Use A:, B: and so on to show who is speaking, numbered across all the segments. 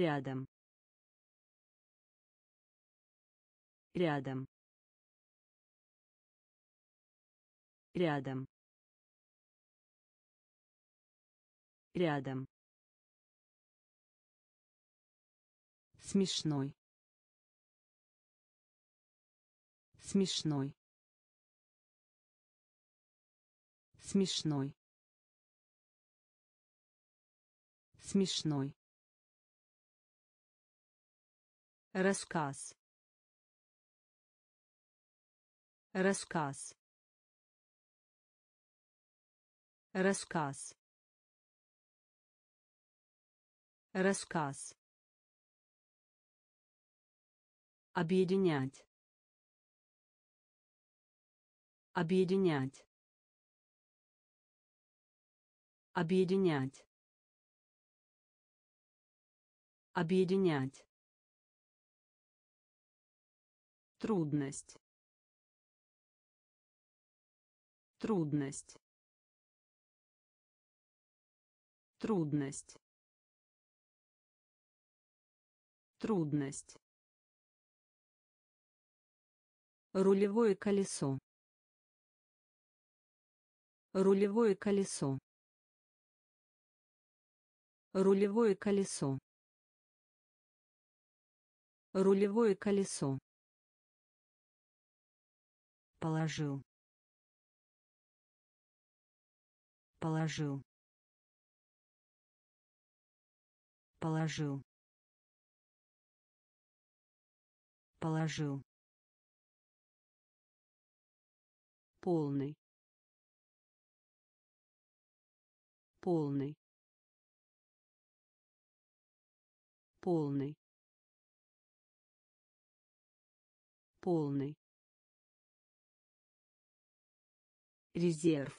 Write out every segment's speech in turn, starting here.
A: рядом, рядом, рядом, рядом, смешной, смешной, смешной, смешной, рассказ, рассказ, рассказ, рассказ, объединять, объединять, объединять, объединять, трудность, трудность, трудность, трудность, рулевое колесо, рулевое колесо, рулевое колесо, рулевое колесо, положил, положил, положил, положил, полный, полный, полный, полный, резерв,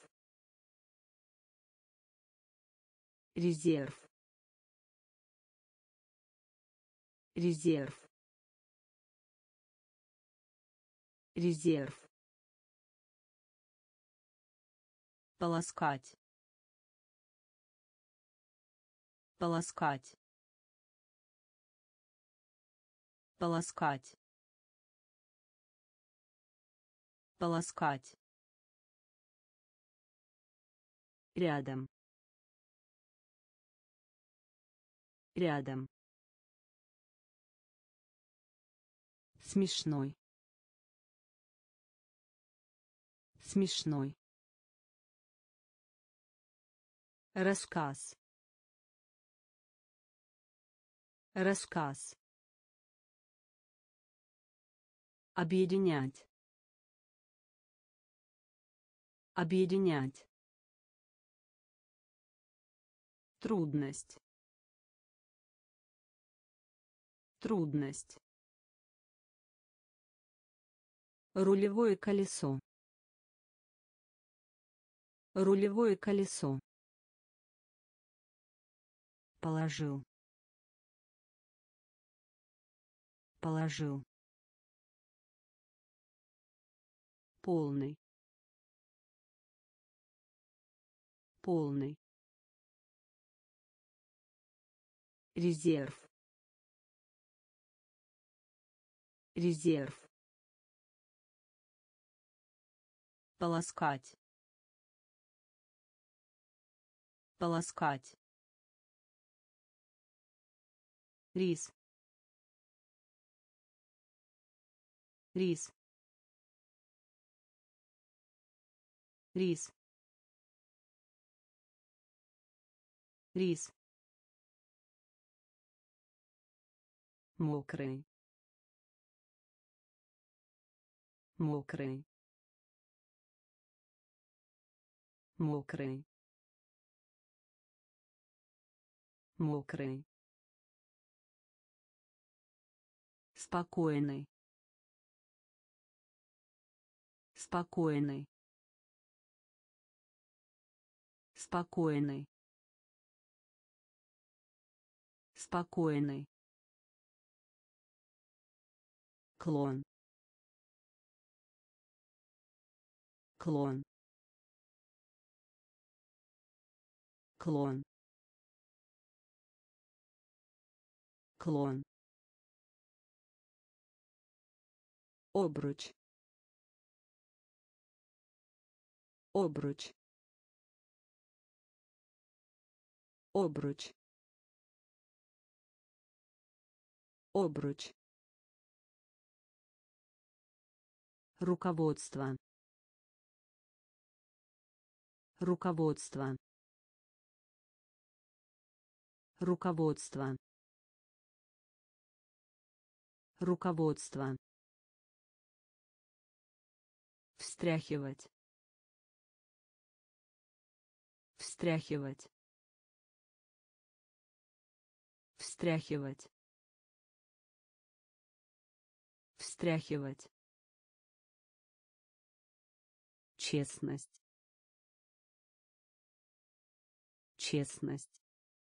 A: резерв, резерв, резерв, полоскать, полоскать, полоскать, полоскать, рядом, рядом, смешной, смешной, рассказ, рассказ, объединять, объединять, трудность, трудность, рулевое колесо, рулевое колесо, положил, положил, полный, полный, резерв, резерв, полоскать, полоскать, рис, рис, рис, рис, мокрый, мокрый, мокрый, мокрый, спокойный, спокойный, спокойный, спокойный, клон, клон, клон, клон, обруч, обруч, обруч, обруч, руководство, руководство, руководство, руководство, встряхивать, встряхивать, встряхивать, встряхивать, честность, честность,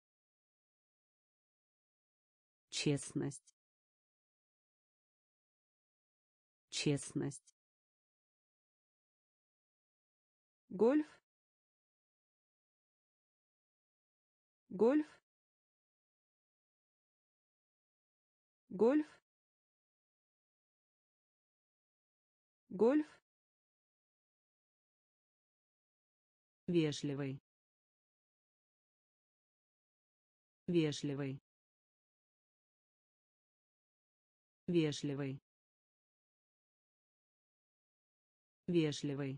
A: честность, честность, гольф, гольф, гольф, гольф, вежливый, вежливый, вежливый, вежливый,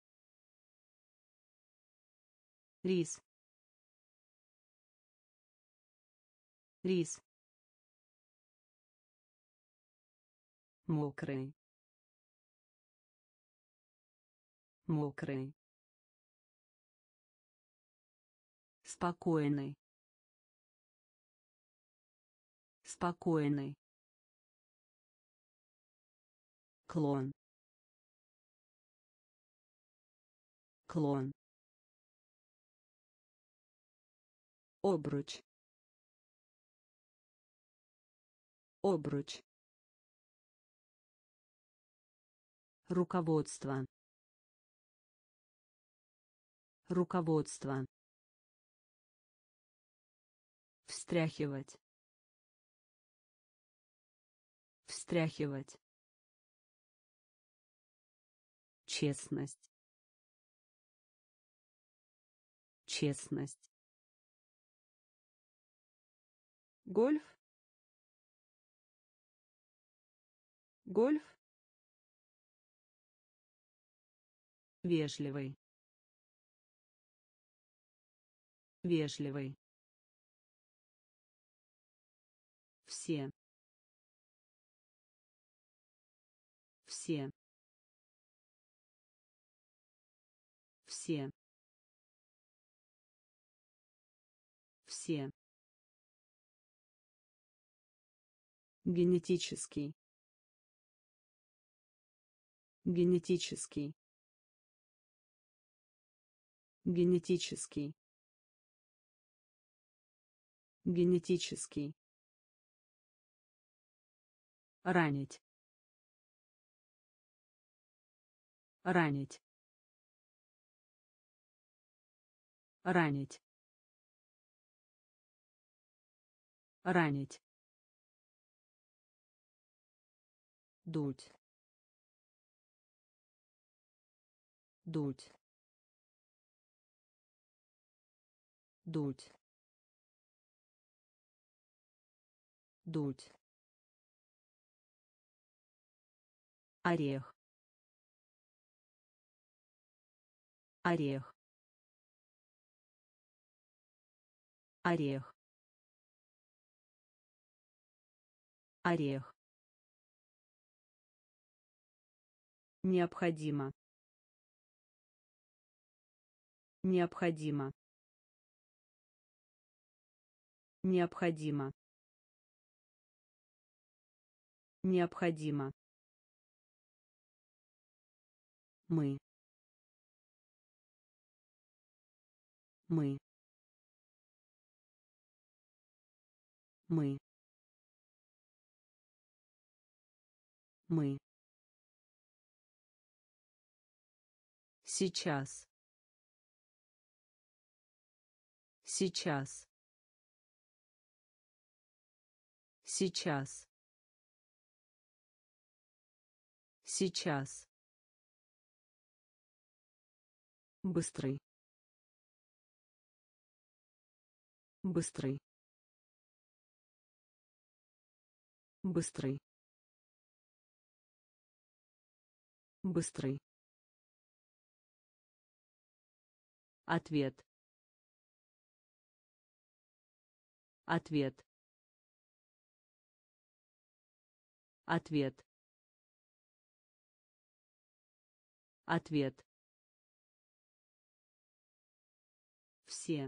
A: рис, рис, мокрый, мокрый, спокойный, спокойный, клон, клон, обруч, обруч, руководство, руководство, встряхивать, встряхивать, честность, честность, гольф, гольф, вежливый, вежливый, все, все, все, все, генетический, генетический, генетический, генетический, ранить, ранить, ранить, ранить, дуть, дуть, дуть, дуть, орех, орех, орех, орех, необходимо, необходимо, необходимо, необходимо, мы, мы, мы, мы, сейчас, сейчас, Сейчас. Сейчас. Быстрый. Быстрый. Быстрый. Быстрый. Ответ. Ответ. Ответ. Ответ. Все.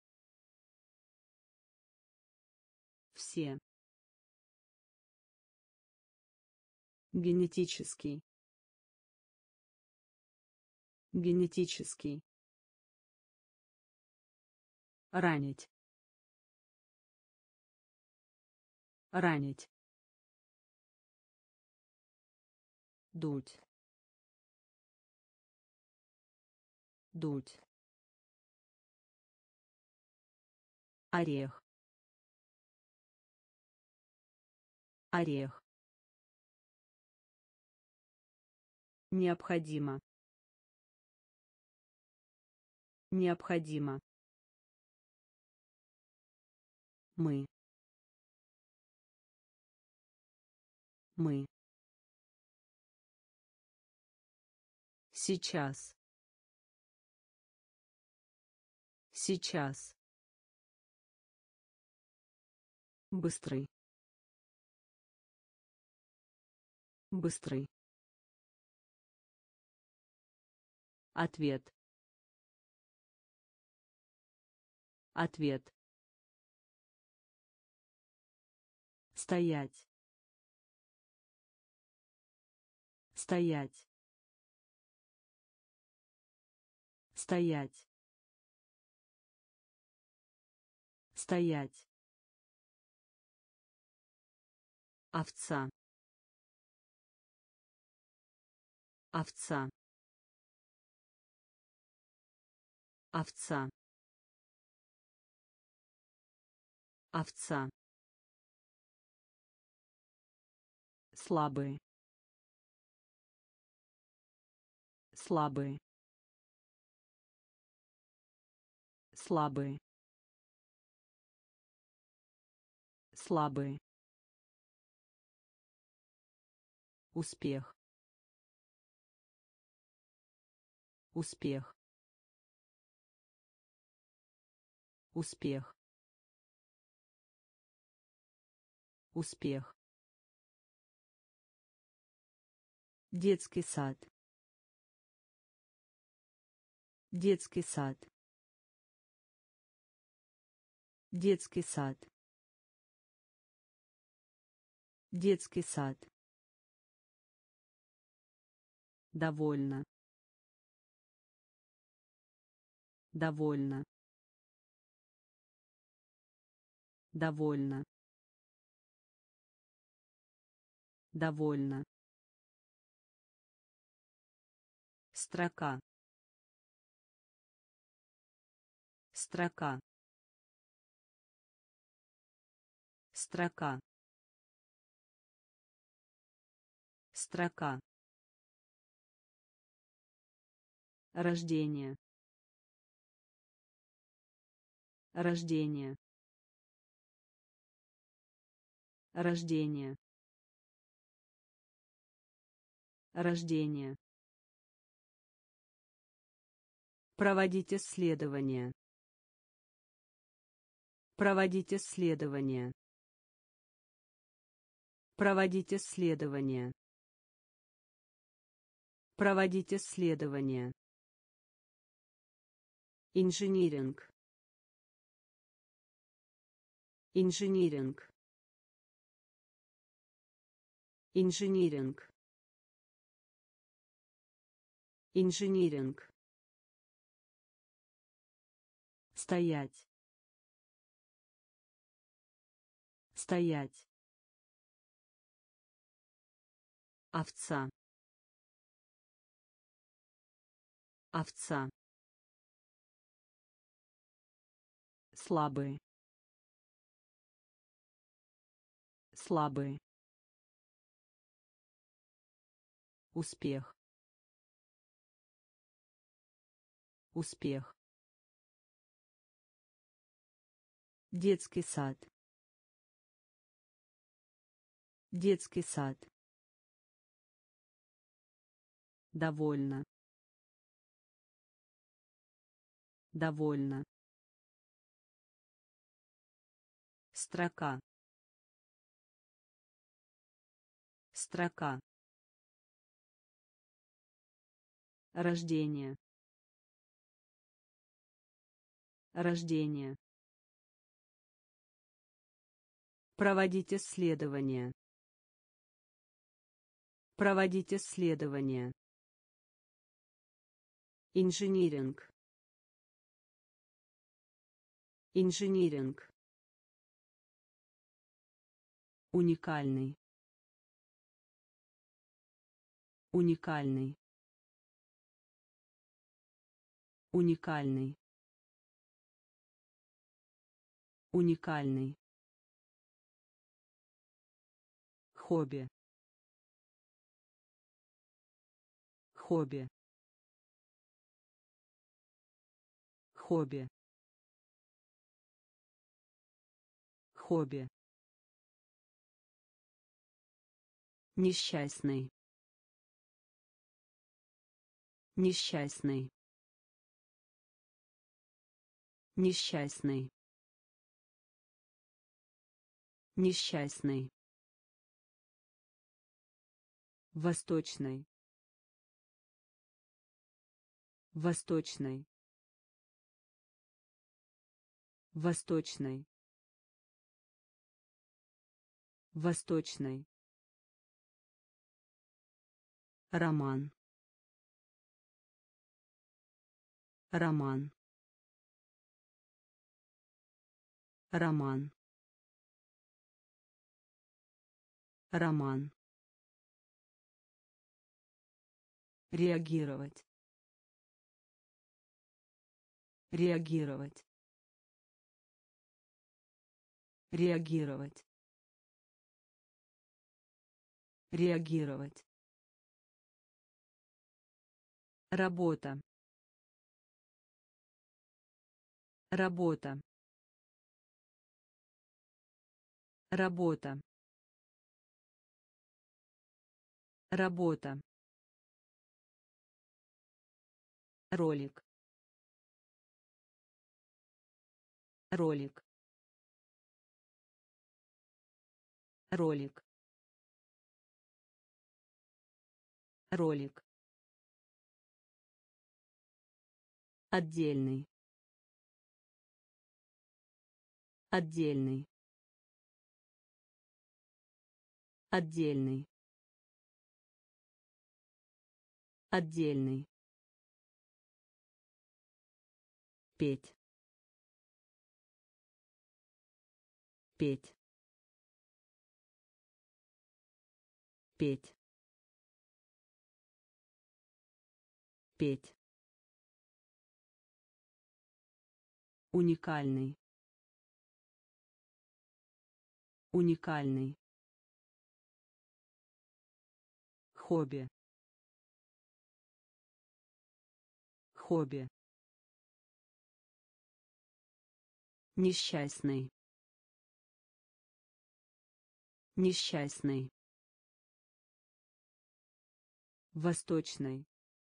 A: Все. Генетический. Генетический. Ранить. Ранить. Дуть. Дуть. Орех. Орех. Необходимо. Необходимо. Мы. Мы. Сейчас. Сейчас. Быстрый. Быстрый. Ответ. Ответ. Стоять. Стоять. Стоять. Стоять. Овца. Овца. Овца. Овца. Слабый. Слабый. Слабый. Слабый. Успех. Успех. Успех. Успех. Детский сад. Детский сад. Детский сад. Детский сад. Довольно. Довольно. Довольно. Довольно. Строка. Строка. Строка. Строка. Рождение. Рождение. Рождение. Рождение. Проводить исследования. Проводить исследования. Проводить исследования. Проводить исследования. Инжиниринг. Инжиниринг. Инжиниринг. Инжиниринг. Стоять. Стоять. Овца. Овца. Слабый. слабый, успех, успех, детский сад, детский сад, довольно, довольно, строка, строка, рождение, рождение, проводить исследования, проводить исследования, инжиниринг, инжиниринг, уникальный, уникальный, уникальный, уникальный, хобби, хобби, хобби, хобби, несчастный, несчастный, несчастный, несчастный, восточный, восточный, восточный, восточный, роман, роман, роман, роман, реагировать, реагировать, реагировать, реагировать, работа, работа, работа, работа, ролик, ролик, ролик, ролик, отдельный, отдельный, отдельный, отдельный, петь, петь, петь, петь, уникальный, уникальный, хобби, хобби, несчастный, несчастный, восточный,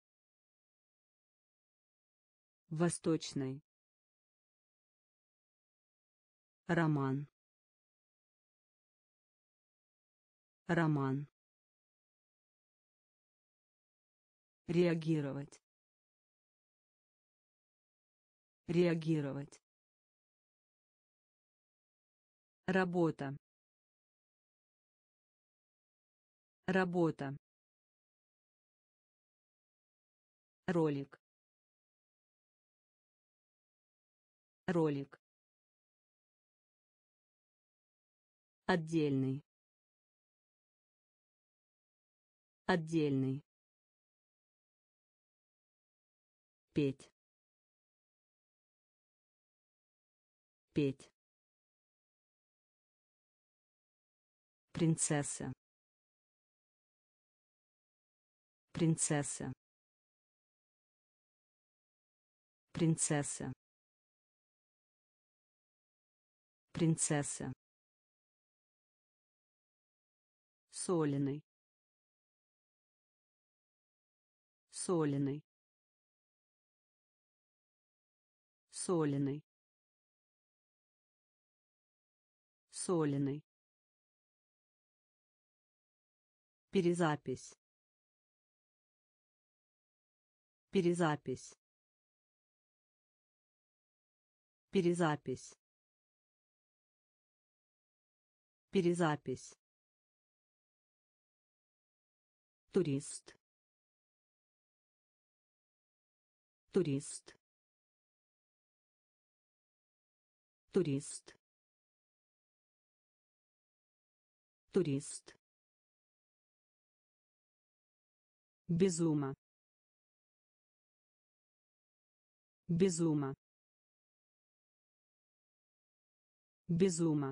A: восточный, роман, роман, реагировать, реагировать, работа, работа, ролик, ролик, отдельный, отдельный, петь, петь, Принцесса. Принцесса. Принцесса. Принцесса. Соленый. Соленый. Соленый. Соленый. Перезапись. Перезапись. Перезапись. Перезапись. Турист. Турист. Турист. Турист. Безума. Безума. Безума.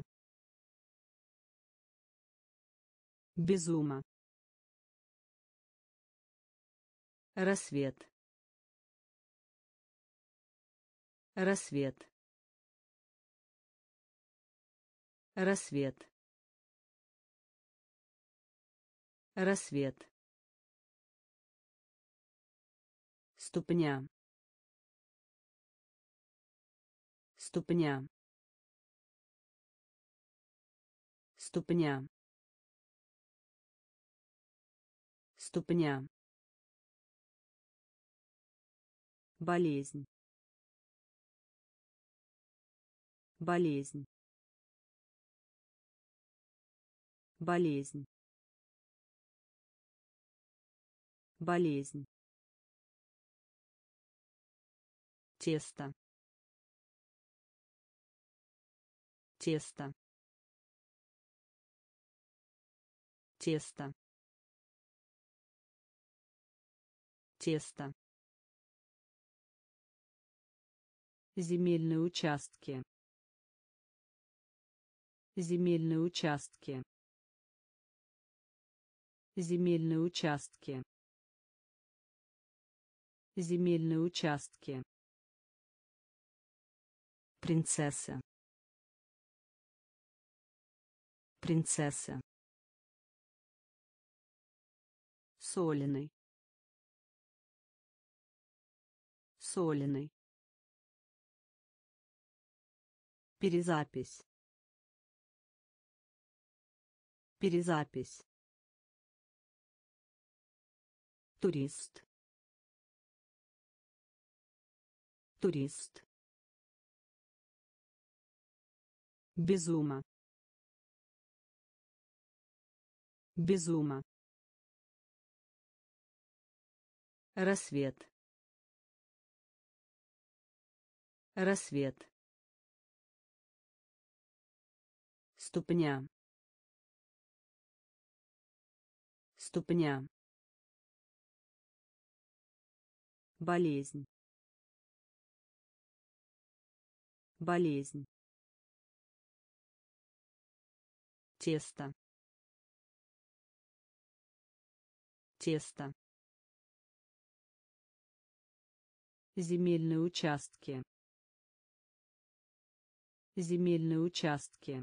A: Безума. Рассвет. Рассвет. Рассвет. Рассвет. Ступня. Ступня. Ступня. Ступня. Болезнь. Болезнь. Болезнь. Болезнь. Тесто. Тесто. Тесто. Тесто. Земельные участки. Земельные участки. Земельные участки. Земельные участки. Принцесса. Принцесса. Соленый. Соленый. Перезапись. Перезапись. Турист. Турист. Безума. Безума. Рассвет. Рассвет. Ступня. Ступня. Болезнь. Болезнь. Тесто. Тесто. Земельные участки. Земельные участки.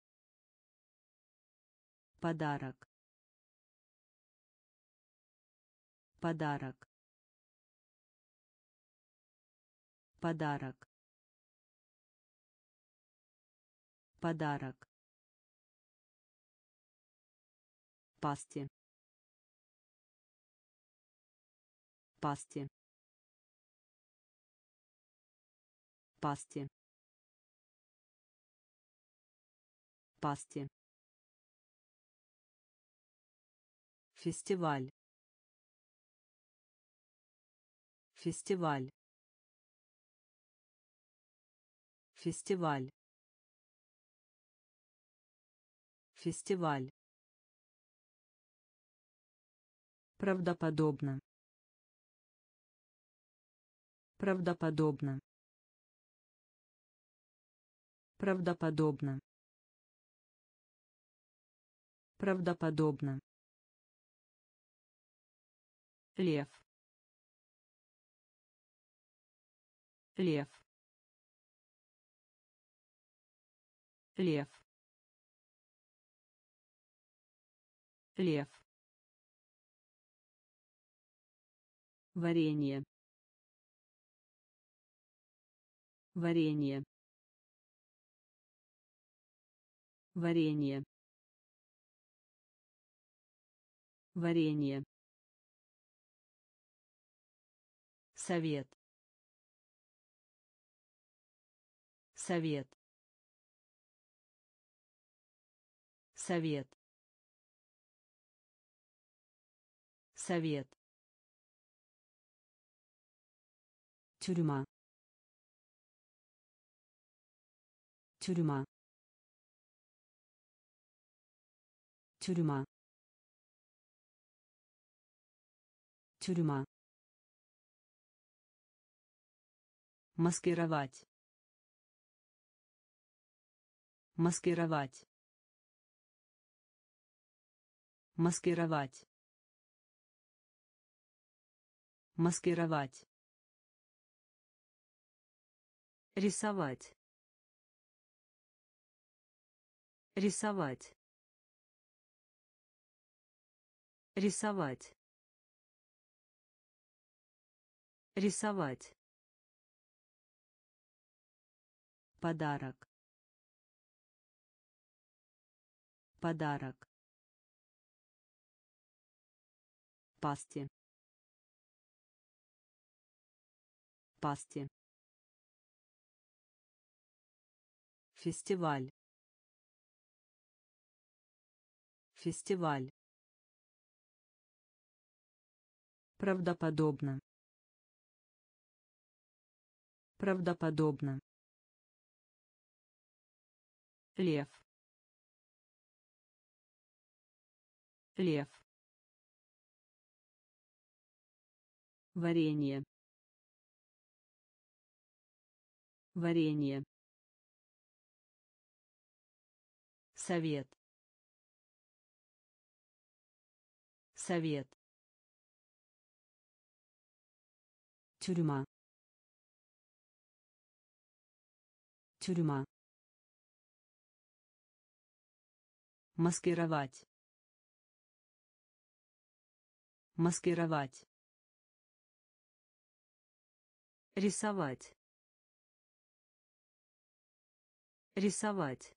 A: Подарок. Подарок. Подарок. Подарок. Пасти. Пасти. Пасти. Пасти. Фестиваль. Фестиваль. Фестиваль. Фестиваль. Правдоподобно. Правдоподобно. Правдоподобно. Правдоподобно. Лев. Лев. Лев. Лев. Варенье. Варенье. Варенье. Варенье. Совет. Совет. Совет. Совет. Тюрьма. Тюрьма. Тюрьма. Тюрьма. Маскировать. Маскировать. Маскировать. Маскировать. Рисовать. Рисовать. Рисовать. Рисовать. Подарок. Подарок. Пасти. Пасти. Фестиваль. Фестиваль. Правдоподобно. Правдоподобно. Лев. Лев. Варенье. Варенье. Совет. Совет. Тюрьма. Тюрьма. Маскировать. Маскировать. Рисовать. Рисовать.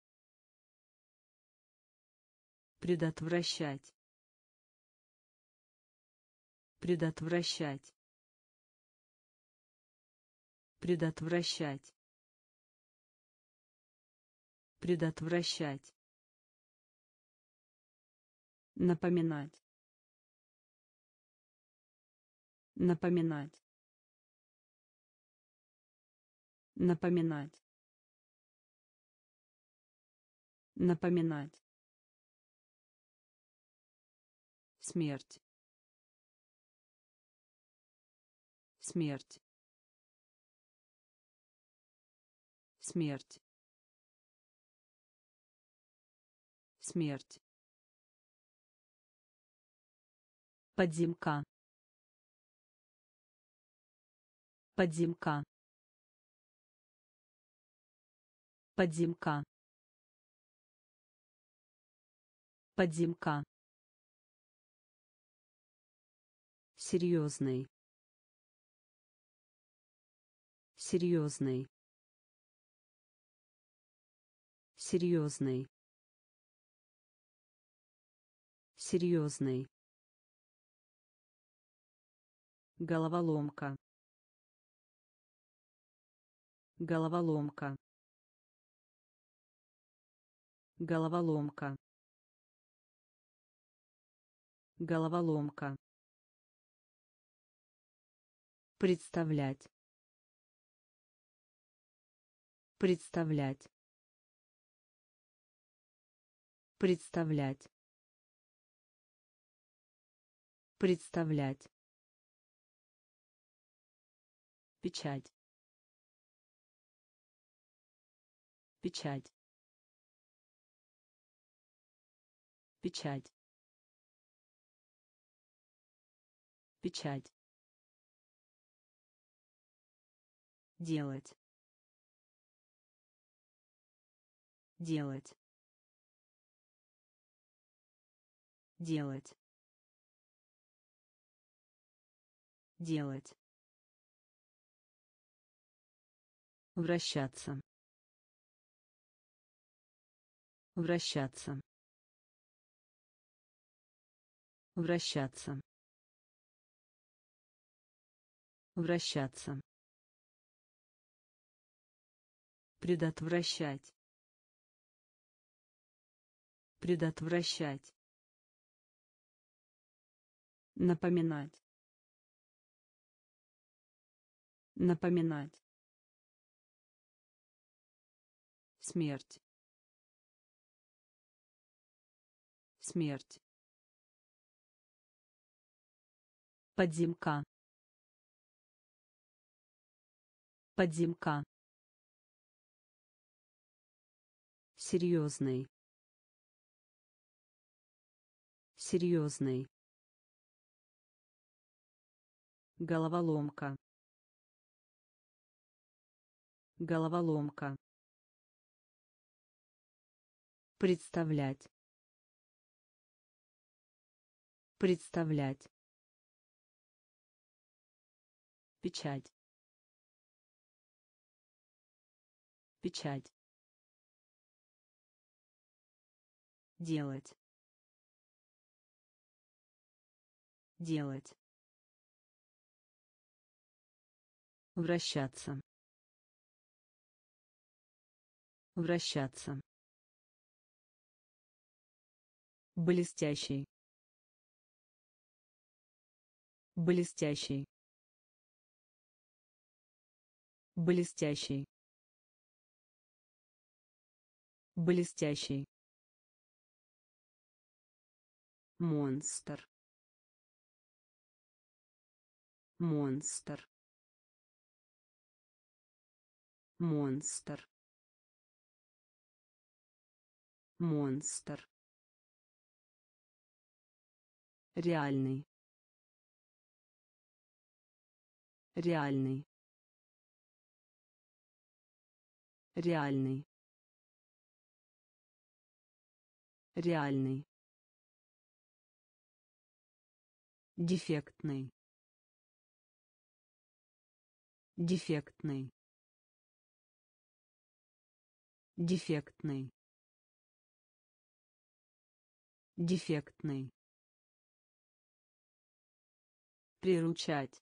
A: Предотвращать. Предотвращать. Предотвращать. Предотвращать. Напоминать. Напоминать. Напоминать. Напоминать. Смерть. Смерть. Смерть. Смерть. Подземка. Подземка. Подземка. Подземка. Серьезный. Серьезный. Серьезный. Серьезный. Головоломка. Головоломка. Головоломка. Головоломка. Представлять. Представлять. Представлять. Представлять. Печать. Печать. печать, печать, делать, делать, делать, делать, вращаться, вращаться, вращаться, вращаться, предотвращать, предотвращать, напоминать, напоминать, смерть, смерть, подземка, подземка, серьезный, серьезный, головоломка, головоломка, представлять, представлять, печать, печать, делать, делать, вращаться, вращаться, блестящий, блестящий, блестящий, блестящий, монстр, монстр, монстр, монстр, реальный, реальный, реальный, реальный, дефектный, дефектный, дефектный, дефектный, приручать,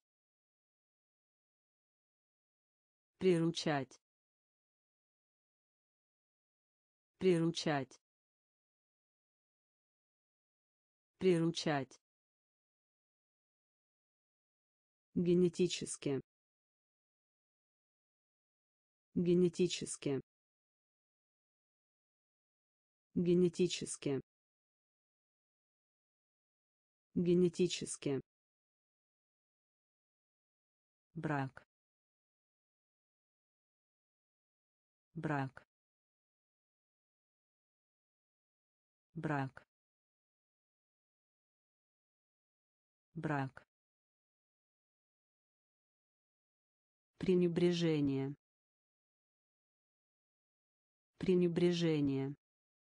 A: приручать, приручать, приручать, генетически, генетически, генетически, генетически, брак, брак, брак, брак, пренебрежение, пренебрежение,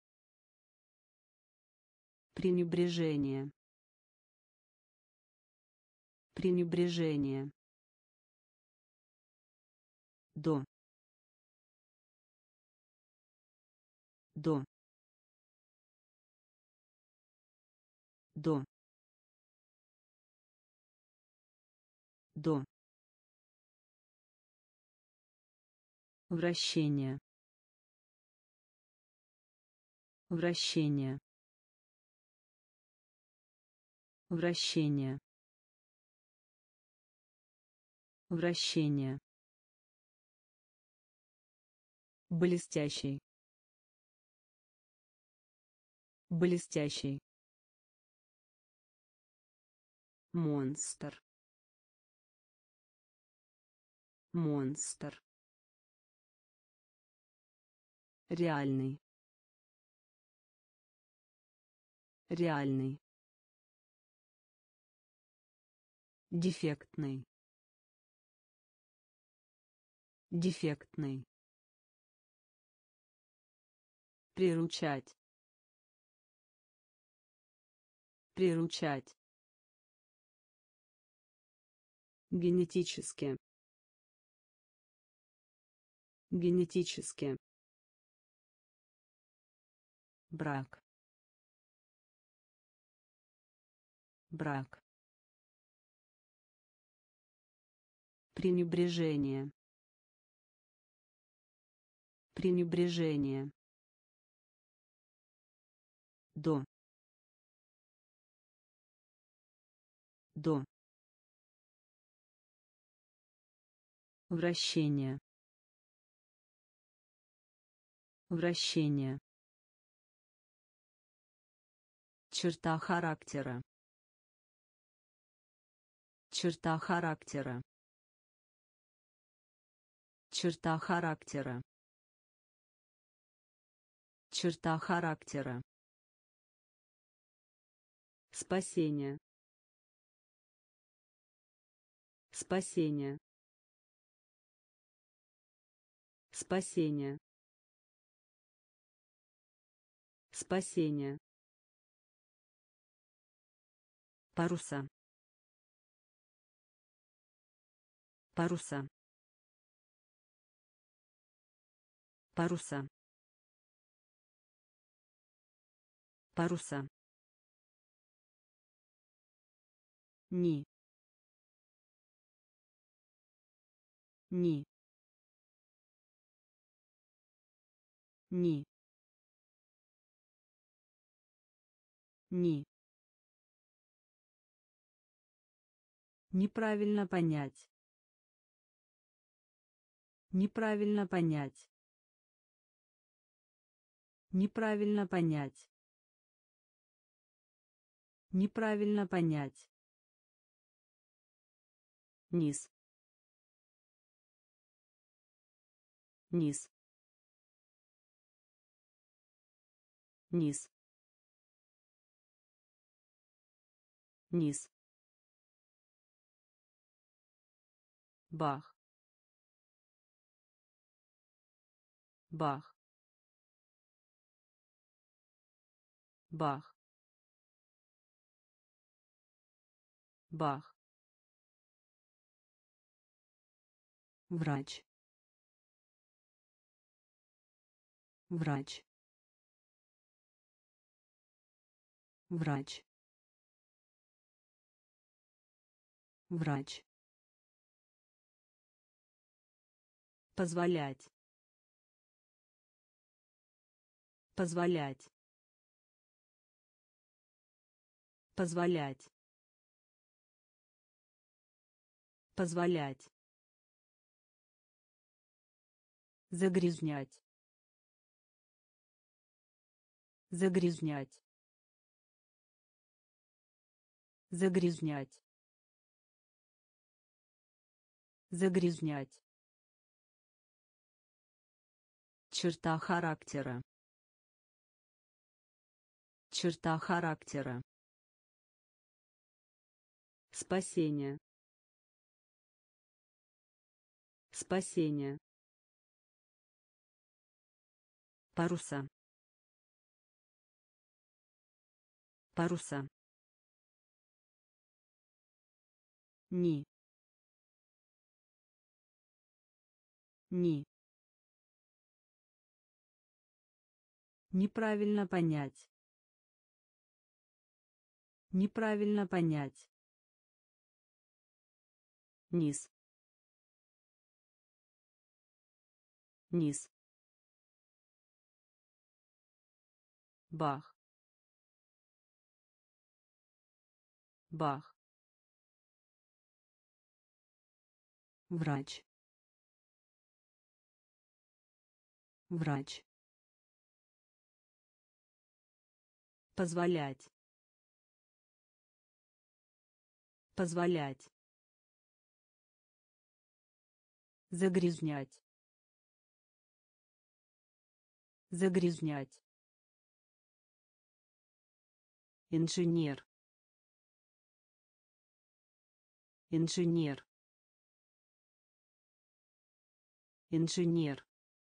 A: пренебрежение, пренебрежение, до, до, до, до, вращение, вращение, вращение, вращение, блестящий, блестящий, монстр, монстр, реальный, Реальный. Дефектный. Дефектный. Приручать. Приручать. Генетически. Генетически. Брак. Брак. Пренебрежение. Пренебрежение. До. До. Вращение. Вращение. Черта характера. Черта характера. Черта характера. Черта характера. Спасение. Спасение. Спасение. Спасение. Паруса. Паруса. Паруса. Паруса. Ни. Ни. Ни. Ни. Неправильно понять. Неправильно понять. Неправильно понять. Неправильно понять. Низ. Низ. Низ. Низ. Бах. Бах. Бах. Бах. Врач. Врач. Врач. Врач. Позволять. Позволять. Позволять. Позволять. Загрязнять. Загрязнять. Загрязнять. Загрязнять. Черта характера. Черта характера. Спасение. Спасение. Паруса. Паруса. Ни. Ни. Неправильно понять. Неправильно понять. Низ. Низ. Бах. Бах. Врач. Врач. Позволять. Позволять. Загрязнять. Загрязнять. инженер, инженер, инженер,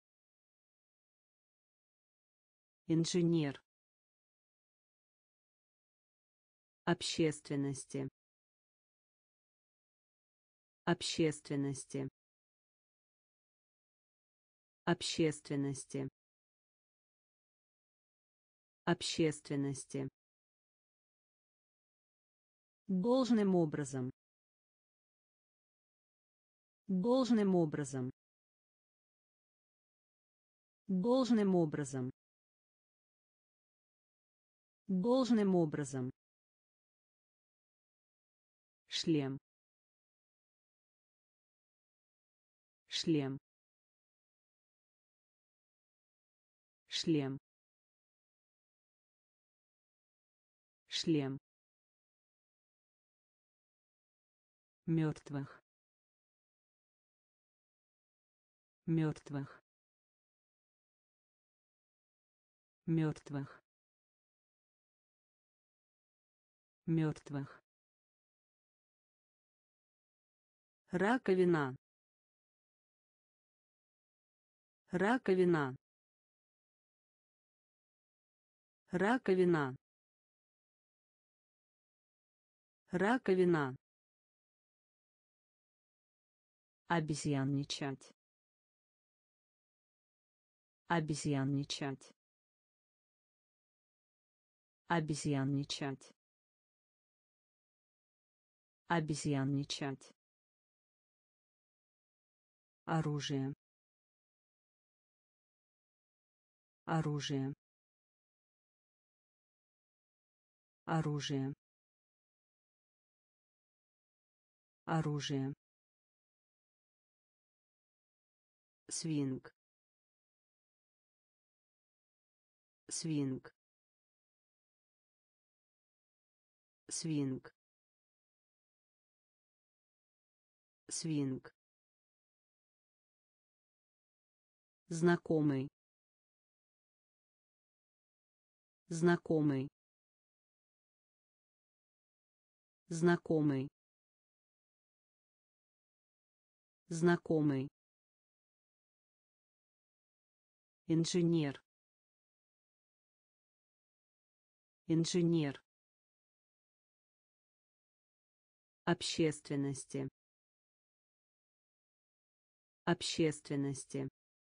A: инженер, общественности, общественности, общественности, общественности, должным образом, должным образом, должным образом, должным образом, шлем, шлем, шлем, шлем, мертвых, мертвых, мертвых, мертвых, раковина, раковина, раковина, раковина, обезьянничать, обезьянничать, обезьянничать, обезьянничать, оружие, оружие, оружие, оружие, свинг, свинг, свинг, свинг, знакомый, знакомый, знакомый, знакомый, инженер, инженер, общественности, общественности,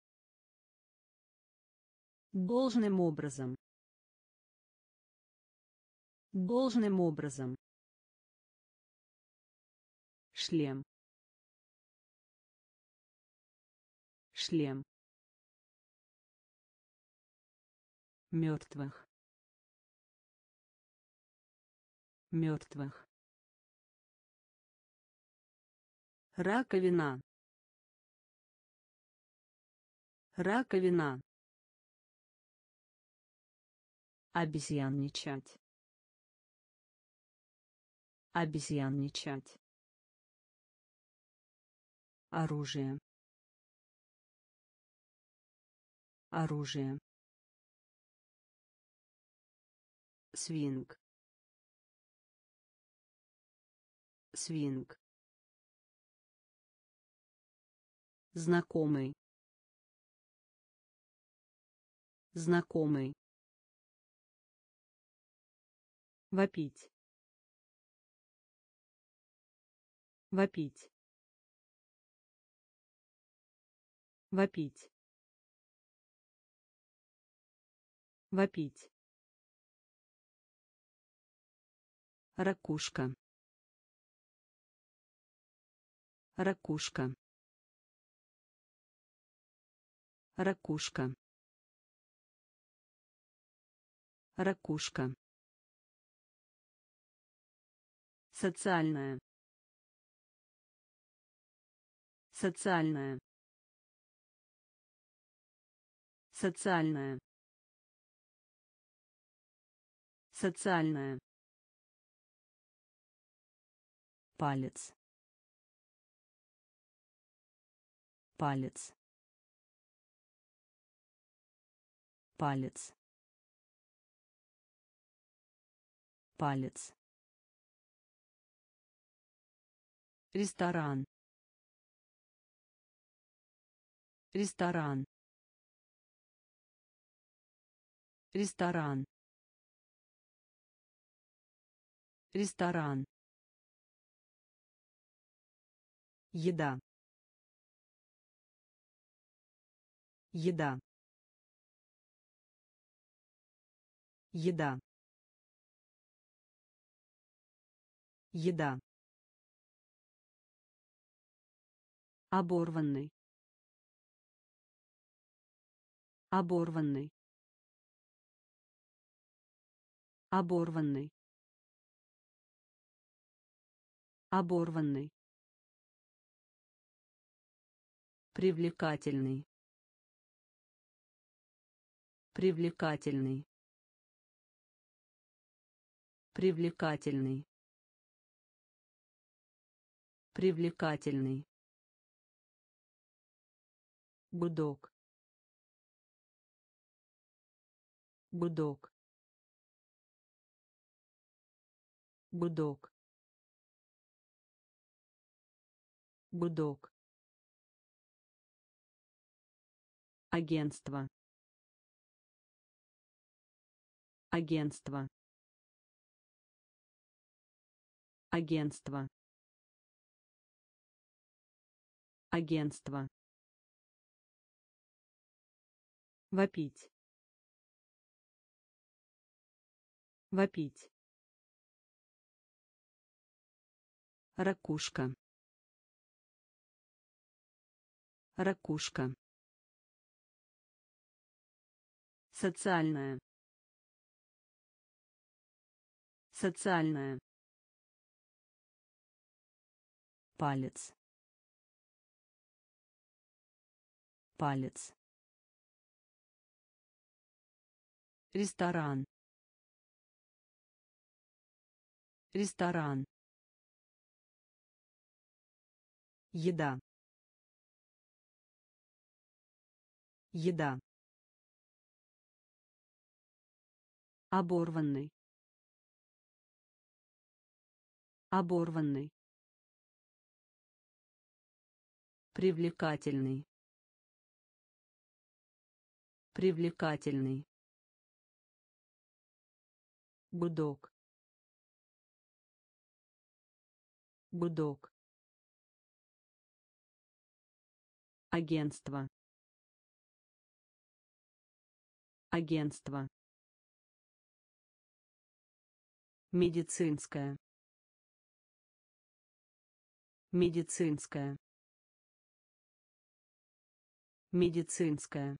A: должным образом, должным образом, шлем, шлем, мертвых, мертвых, раковина, раковина, обезьянничать, обезьянничать, оружие, оружие, свинг, свинг, знакомый, знакомый, вопить, вопить, вопить, вопить, ракушка, ракушка, ракушка, ракушка, социальная, социальная, социальная, социальная, палец, палец, палец, палец, ресторан, ресторан, ресторан, ресторан, еда, еда, еда, еда, оборванный, оборванный, оборванный, оборванный, привлекательный, привлекательный, привлекательный, привлекательный, гудок, гудок, гудок, гудок, агентство, агентство, агентство, агентство, вопить, вопить, ракушка, ракушка, социальная, социальная, палец, палец, ресторан, ресторан, еда, еда, оборванный, оборванный, привлекательный, привлекательный, гудок, гудок, агентство, агентство, медицинская, медицинская, медицинская,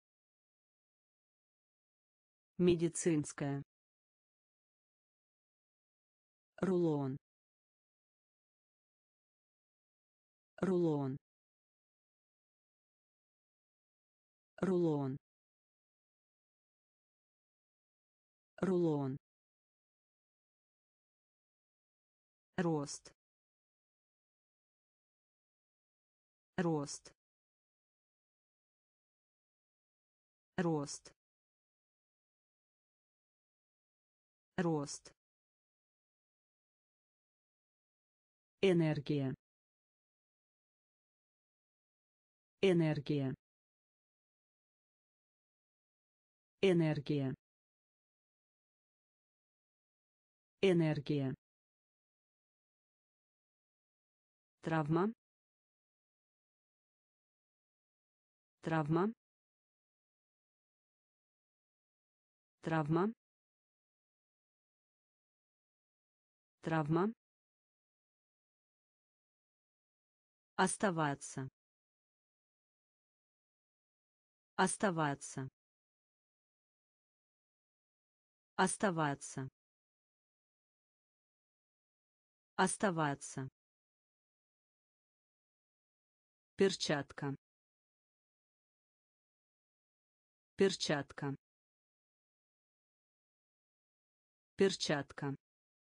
A: медицинская, рулон, рулон, рулон, рулон, рост, рост, рост, рост, энергия, энергия, энергия, энергия, травма, травма, травма, травма, оставаться, оставаться, оставаться, оставаться, перчатка, перчатка, перчатка,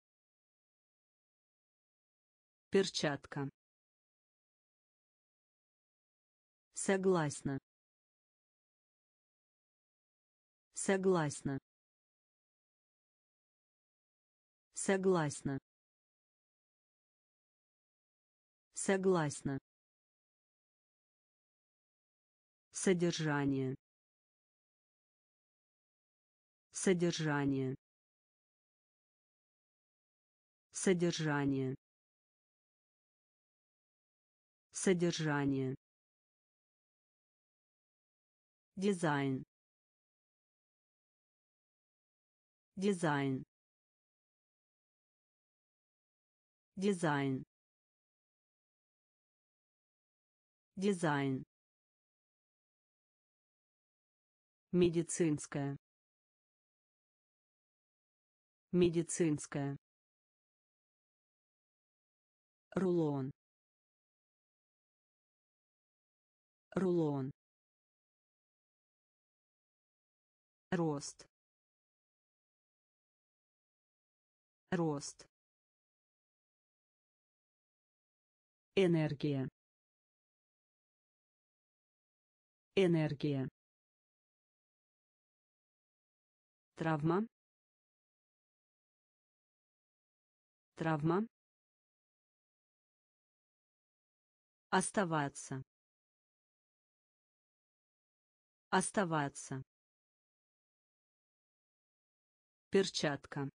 A: перчатка, согласна, согласна, Согласна. Согласна. Содержание. Содержание. Содержание. Содержание. Дизайн. Дизайн. Дизайн. Дизайн. Медицинская. Медицинская. Рулон. Рулон. Рост. Рост. Энергия. Энергия. Травма. Травма. Оставаться. Оставаться. Перчатка.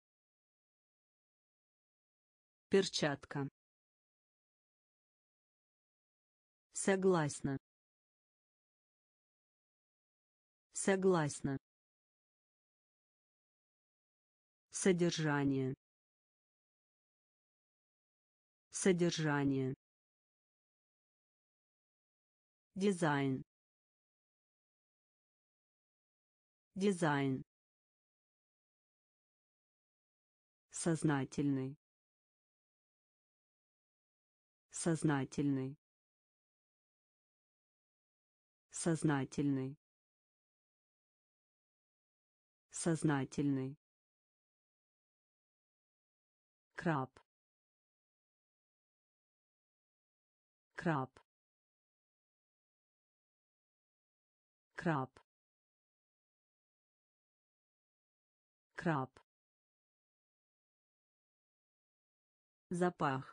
A: Перчатка. Согласна. Согласна. Содержание. Содержание. Дизайн. Дизайн. Сознательный. Сознательный. Сознательный. Сознательный. Краб. Краб. Краб. Краб. Запах.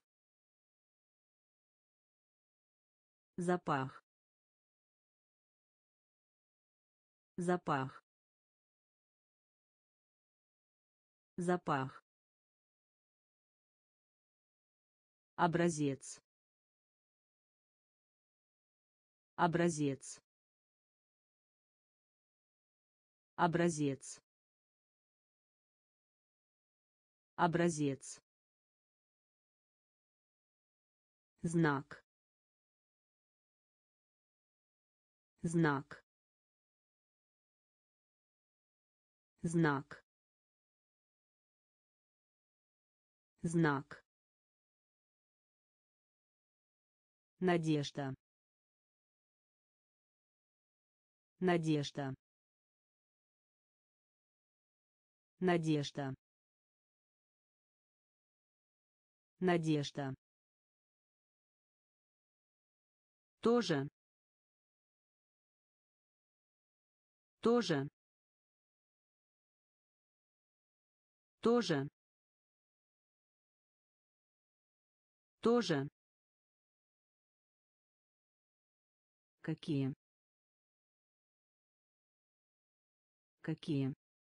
A: Запах. Запах. Запах. Образец. Образец. Образец. Образец. Знак. Знак. Знак. Знак. Надежда. Надежда. Надежда. Надежда. Тоже. Тоже. Тоже. Тоже. Какие? Какие?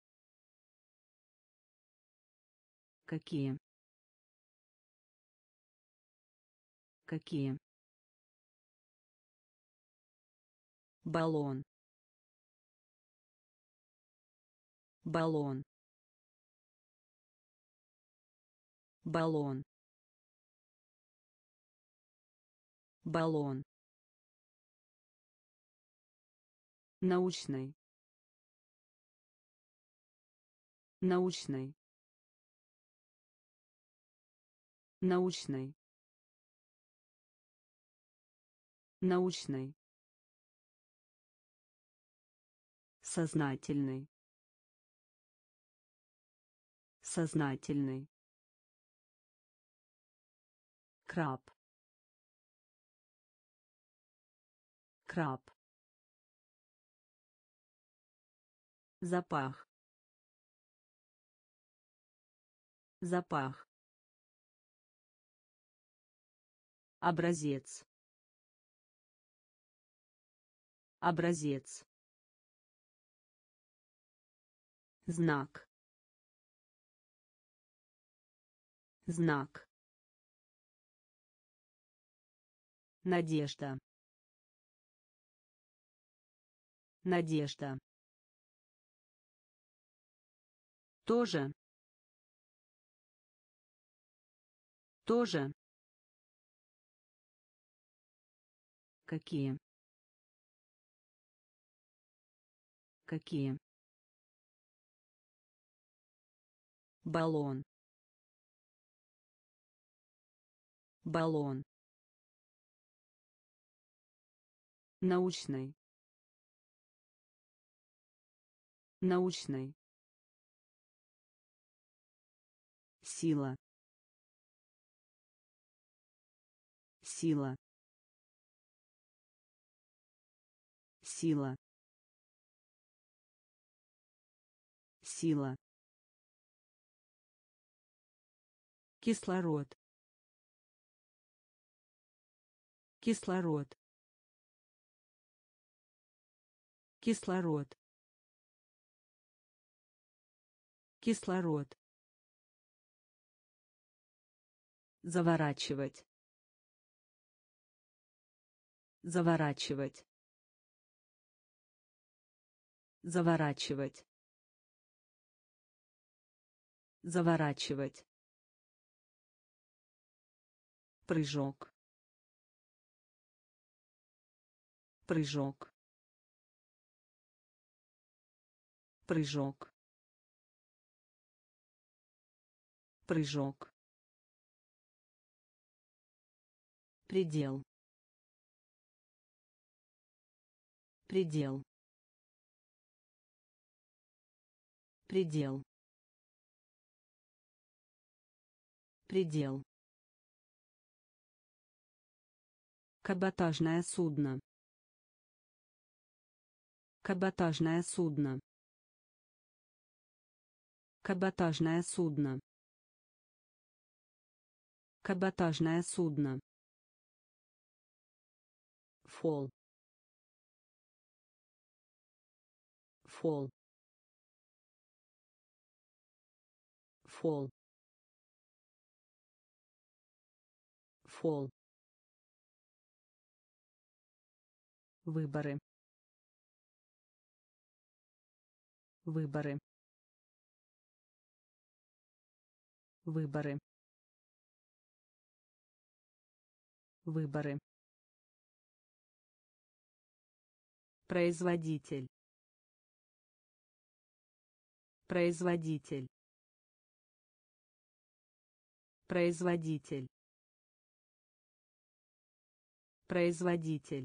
A: Какие? Какие? Баллон. Баллон. Баллон. Баллон. Научный. Научный. Научный. Научный. Сознательный. Сознательный. Краб. Краб. Запах. Запах. Образец. Образец. Знак. Знак. Надежда. Надежда. Тоже. Тоже. Какие? Какие? Баллон. Баллон. Научный. Научный. Сила. Сила. Сила. Сила. Кислород. Кислород. Кислород. Кислород. Заворачивать. Заворачивать. Заворачивать. Заворачивать. Прыжок. Прыжок. Прыжок. Прыжок. Предел. Предел. Предел. Предел. Каботажное судно. Каботажное судно. Каботажное судно. Каботажное судно. Фол. Фол. Фол. Фол. Выборы. Выборы. Выборы. Выборы. Производитель. Производитель. Производитель. Производитель.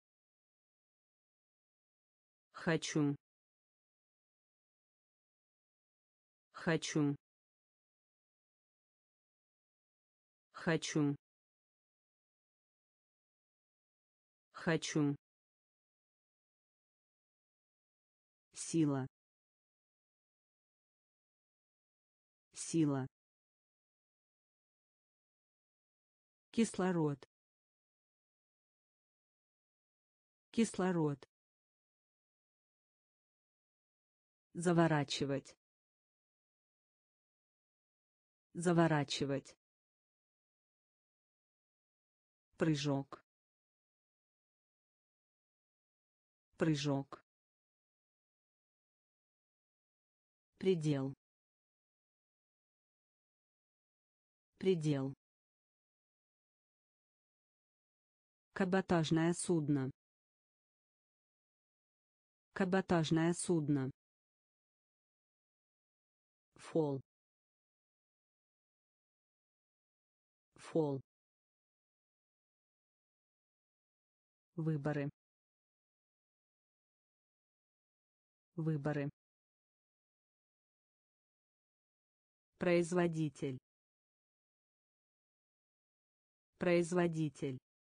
A: Хочу. Хочу. Хочу. Хочу. Сила. Сила. Кислород. Кислород. Заворачивать. Заворачивать. Прыжок. Прыжок. Предел. Предел. Каботажное судно. Каботажное судно. Фол. Фол. Выборы. Выборы. Производитель. Производитель.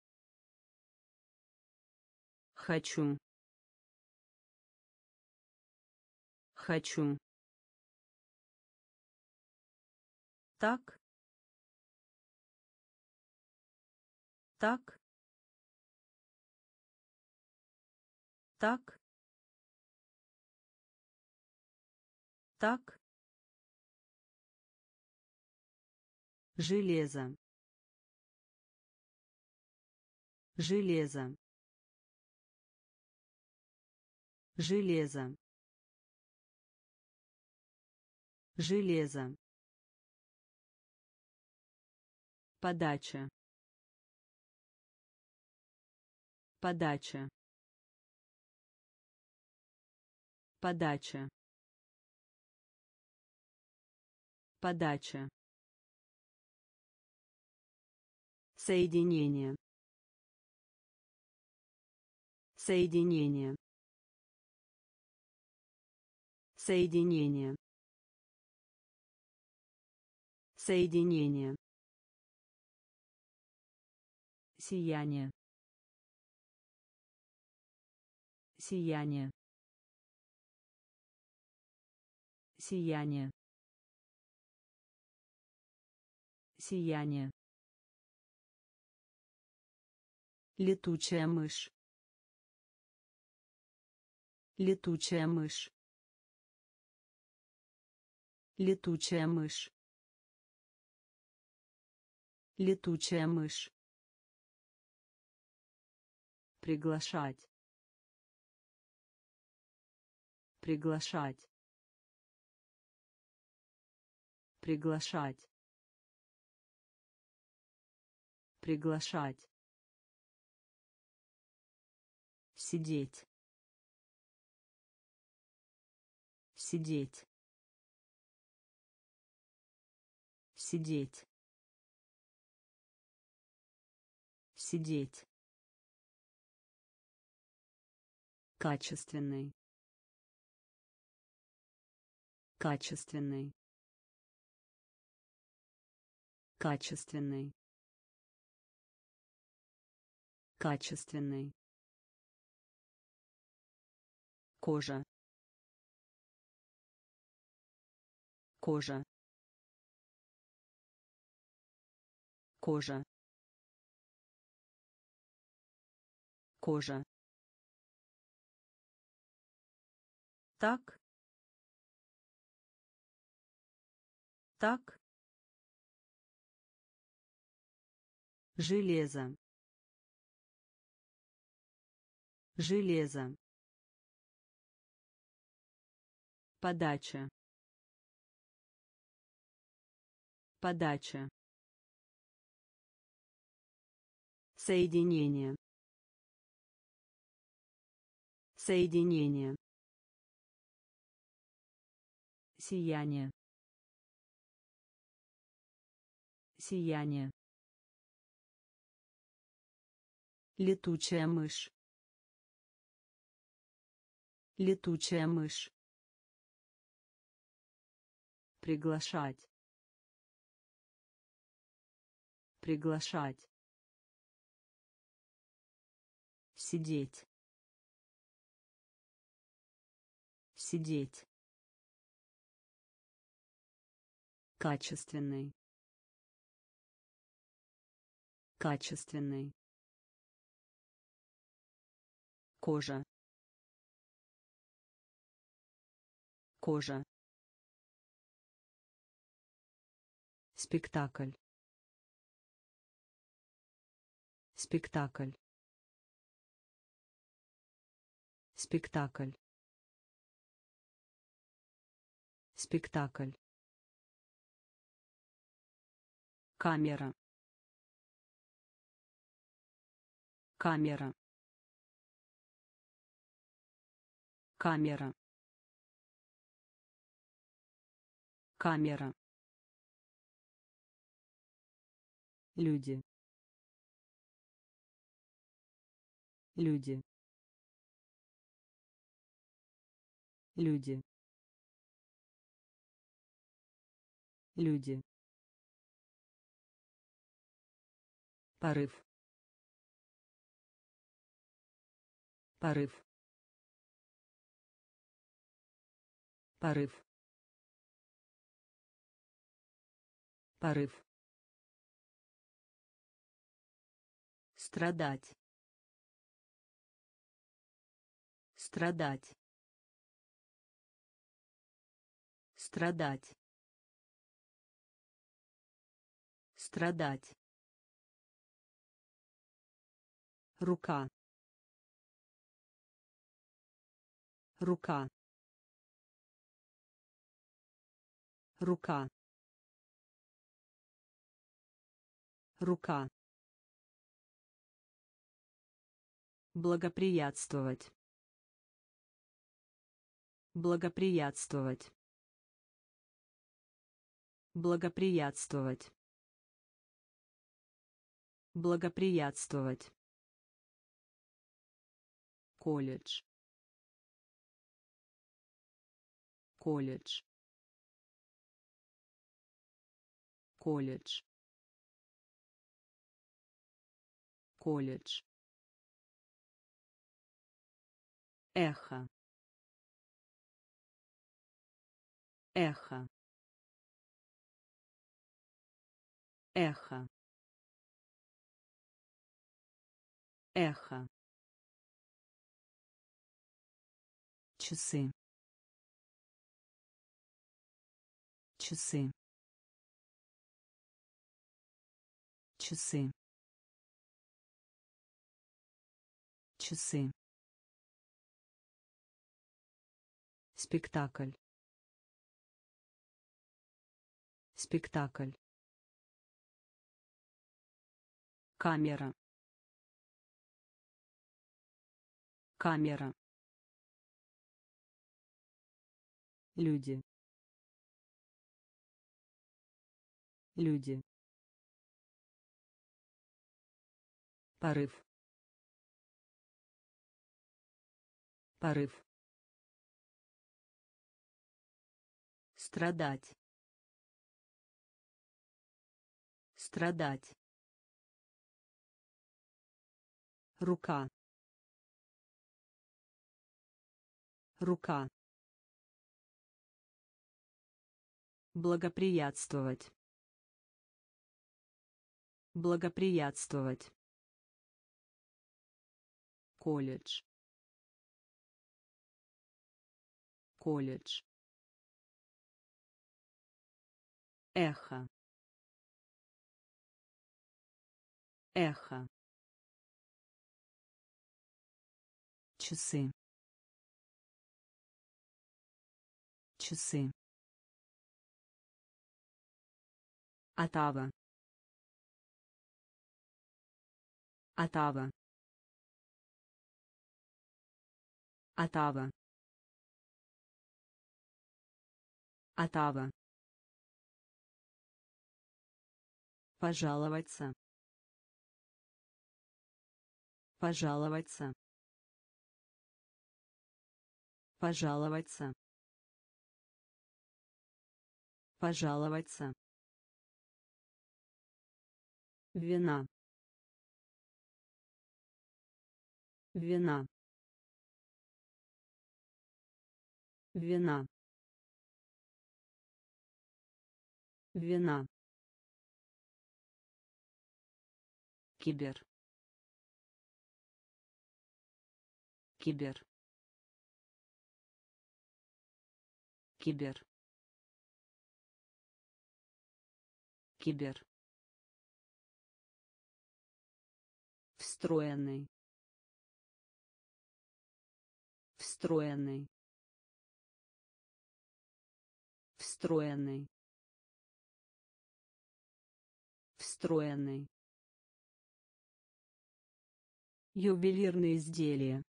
A: Хочу. Хочу. Так. Так. Так. Так. Железо. Железо. Железо. Железо. Подача. Подача. Подача. Подача. Соединение. Соединение. Соединение. Соединение. Сияние. Сияние. Сияние. Сияние. Летучая мышь. Летучая мышь. Летучая мышь. Летучая мышь. Приглашать. Приглашать. Приглашать. Приглашать. Сидеть. Сидеть. Сидеть. Сидеть. Качественный. Качественный. Качественный. Качественный. Кожа. Кожа. Кожа. Кожа. Так. Так. Железо. Железо. Подача. Подача. Соединение. Соединение. Сияние. Сияние. Летучая мышь. Летучая мышь. Приглашать. Приглашать. Сидеть. Сидеть. Качественный. Качественный. Кожа. Кожа. Спектакль. Спектакль. Спектакль. Спектакль. Камера. Камера. Камера. Камера. Люди. Люди. Люди. Люди. Порыв. Порыв. Порыв. порыв, страдать, страдать, страдать, страдать, рука, рука, рука, рука, благоприятствовать, благоприятствовать, благоприятствовать, благоприятствовать, колледж, колледж, колледж, колледж, эхо, эхо, эхо, эхо, часы, часы, часы, часы, спектакль, спектакль, камера, камера, люди, люди, порыв, порыв, страдать, страдать, рука, рука, благоприятствовать, благоприятствовать, колледж, колледж, эхо, эхо, часы, часы, отава, отава, отава, отава, пожаловаться, пожаловаться, пожаловаться, пожаловаться, вина, вина, вина, вина, кибер, кибер, кибер, кибер, встроенный, встроенный, встроенный, встроенный, ювелирные изделия,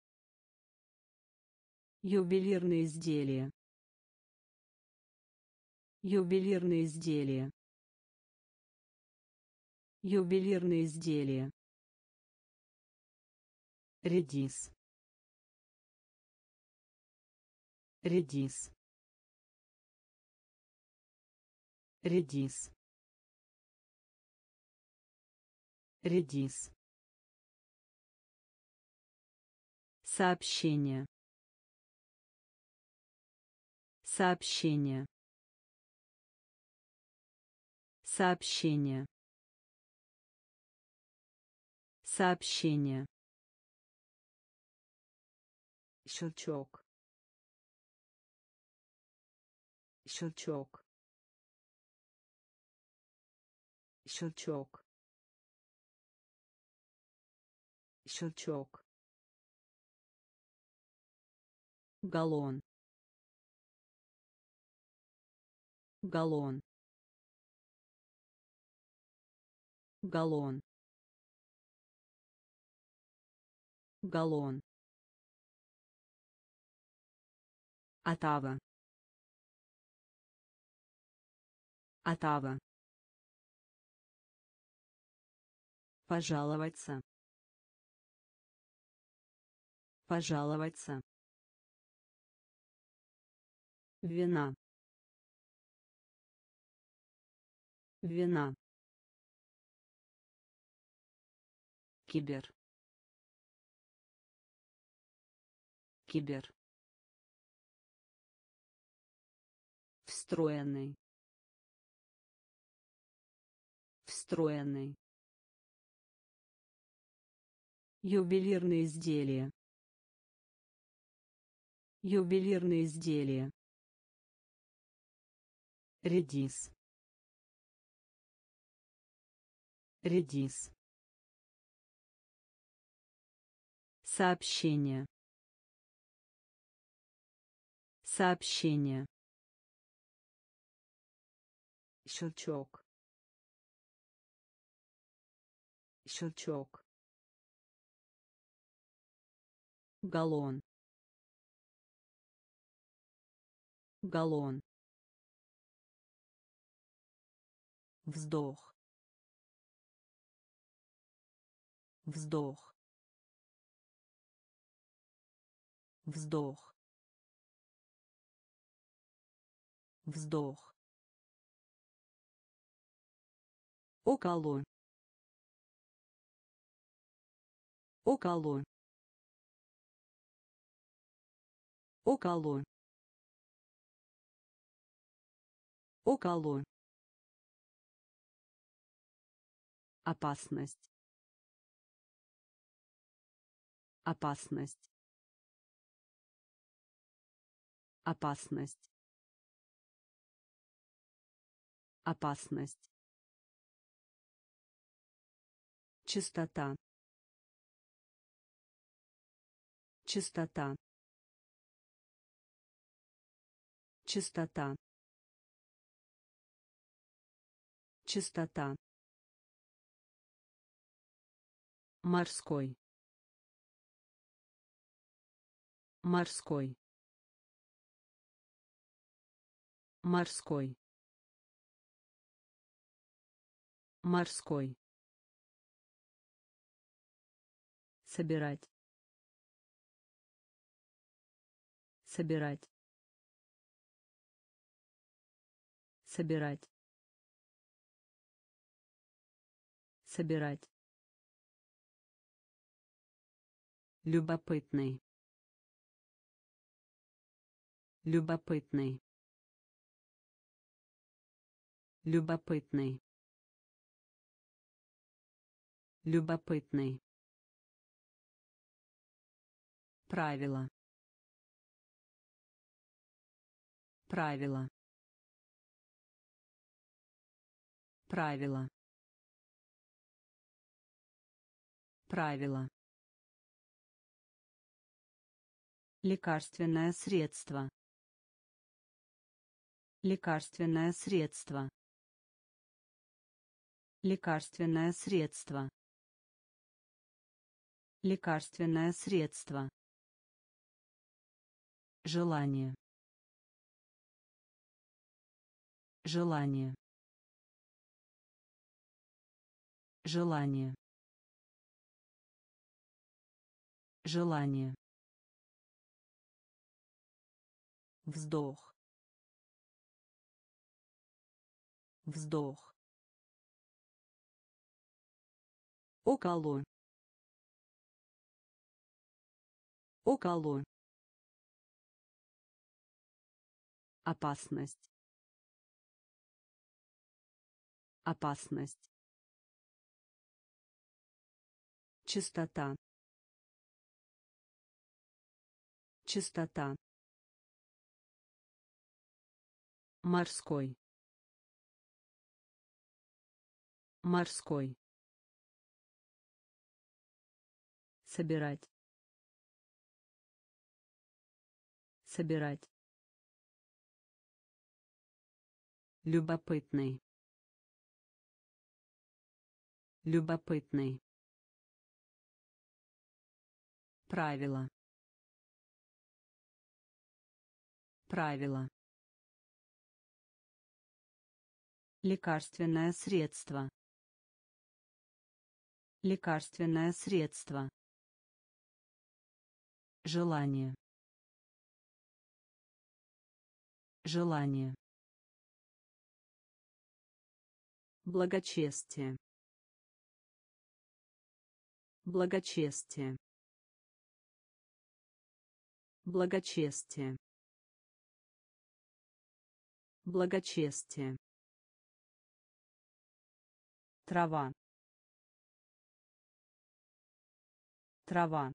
A: ювелирные изделия, ювелирные изделия, ювелирные изделия, редис, редис, редис, редис, сообщение, сообщение, Сообщение. Сообщение. Щелчок. Щелчок. Щелчок. Щелчок. Галлон. Галлон. Галлон. Галлон. Отава. Отава. Пожаловаться. Пожаловаться. Вина. Вина. Кибер. Кибер. Встроенный. Встроенный. Ювелирные изделия. Ювелирные изделия. Редис. Редис. Сообщение. Сообщение. Щелчок. Щелчок. Галлон. Галлон. Вздох. Вздох. Вздох. Вздох. Около. Около. Около. Около. Опасность. Опасность. Опасность. Опасность. Чистота. Чистота. Чистота. Чистота. Морской. Морской. Морской. Морской. Собирать. Собирать. Собирать. Собирать. Любопытный. Любопытный. Любопытный. Любопытный. Правило. Правило. Правило. Правило. Лекарственное средство. Лекарственное средство. Лекарственное средство. Лекарственное средство. Желание. Желание. Желание. Желание. Вздох. Вздох. Около. Около. Опасность. опасность, чистота, чистота, морской, морской, собирать, собирать, любопытный, любопытный, правило, правило, лекарственное средство, лекарственное средство, желание, желание, благочестие, благочестие, благочестие, благочестие, трава, трава,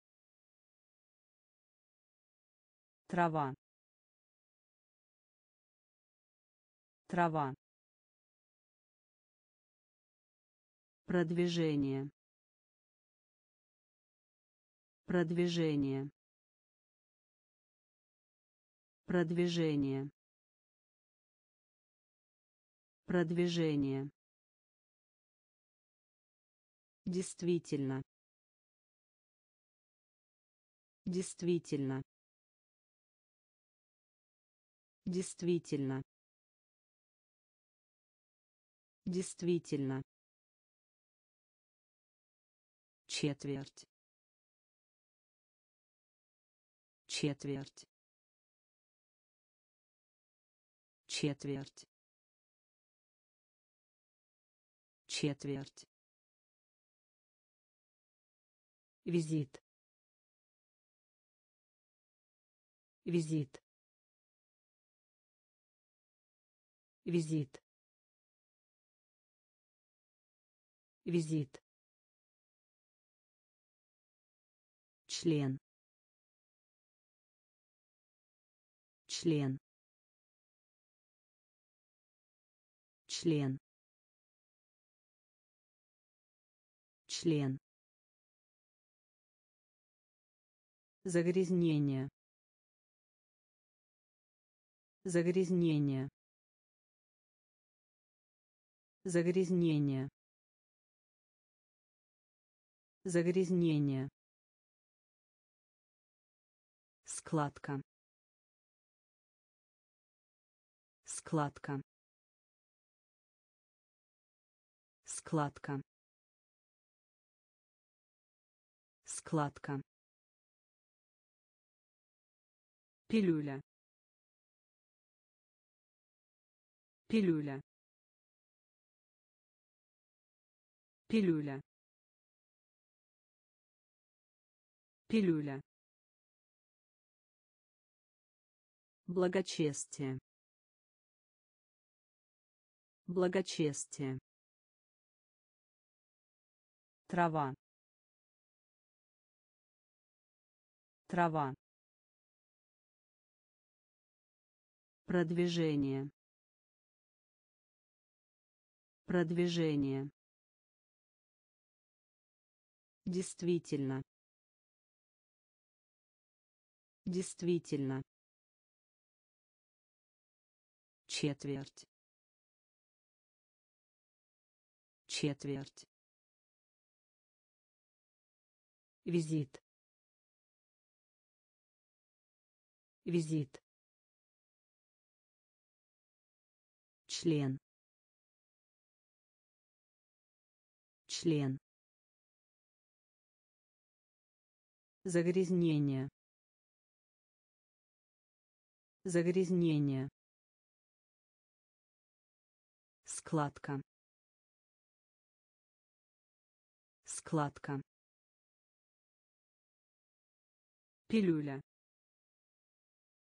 A: трава, трава, продвижение, продвижение, продвижение, продвижение, действительно, действительно, действительно, действительно, четверть, четверть, четверть, четверть, визит, визит, визит, визит, член, член, член, член, загрязнение, загрязнение, загрязнение, загрязнение, складка, складка, складка, складка, пилюля, пилюля, пилюля, пилюля, благочестие, благочестие, трава, трава, продвижение, продвижение, действительно, действительно, четверть, четверть, визит, визит, член, член, загрязнение, загрязнение, складка, складка, пилюля,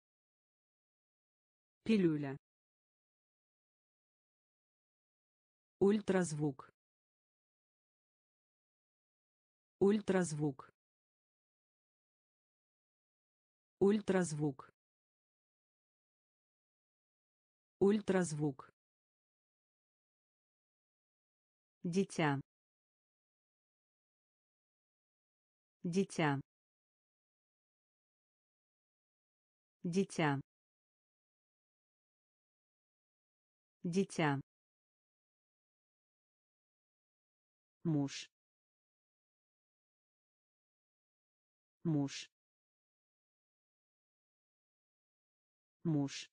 A: пилюля, Ультразвук. Ультразвук. Ультразвук. Ультразвук. Дитя. Дитя. Дитя. Дитя. Муж. Муж. Муж.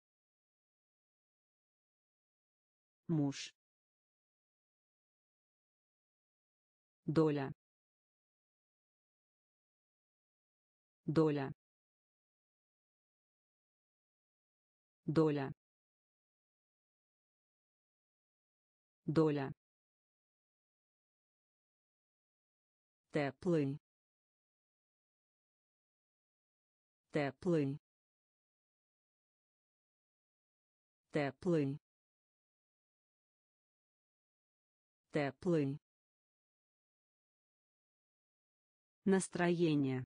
A: Муж. Доля. Доля. Доля. Доля. Теплый. Теплый. Теплый. Теплый. Настроение.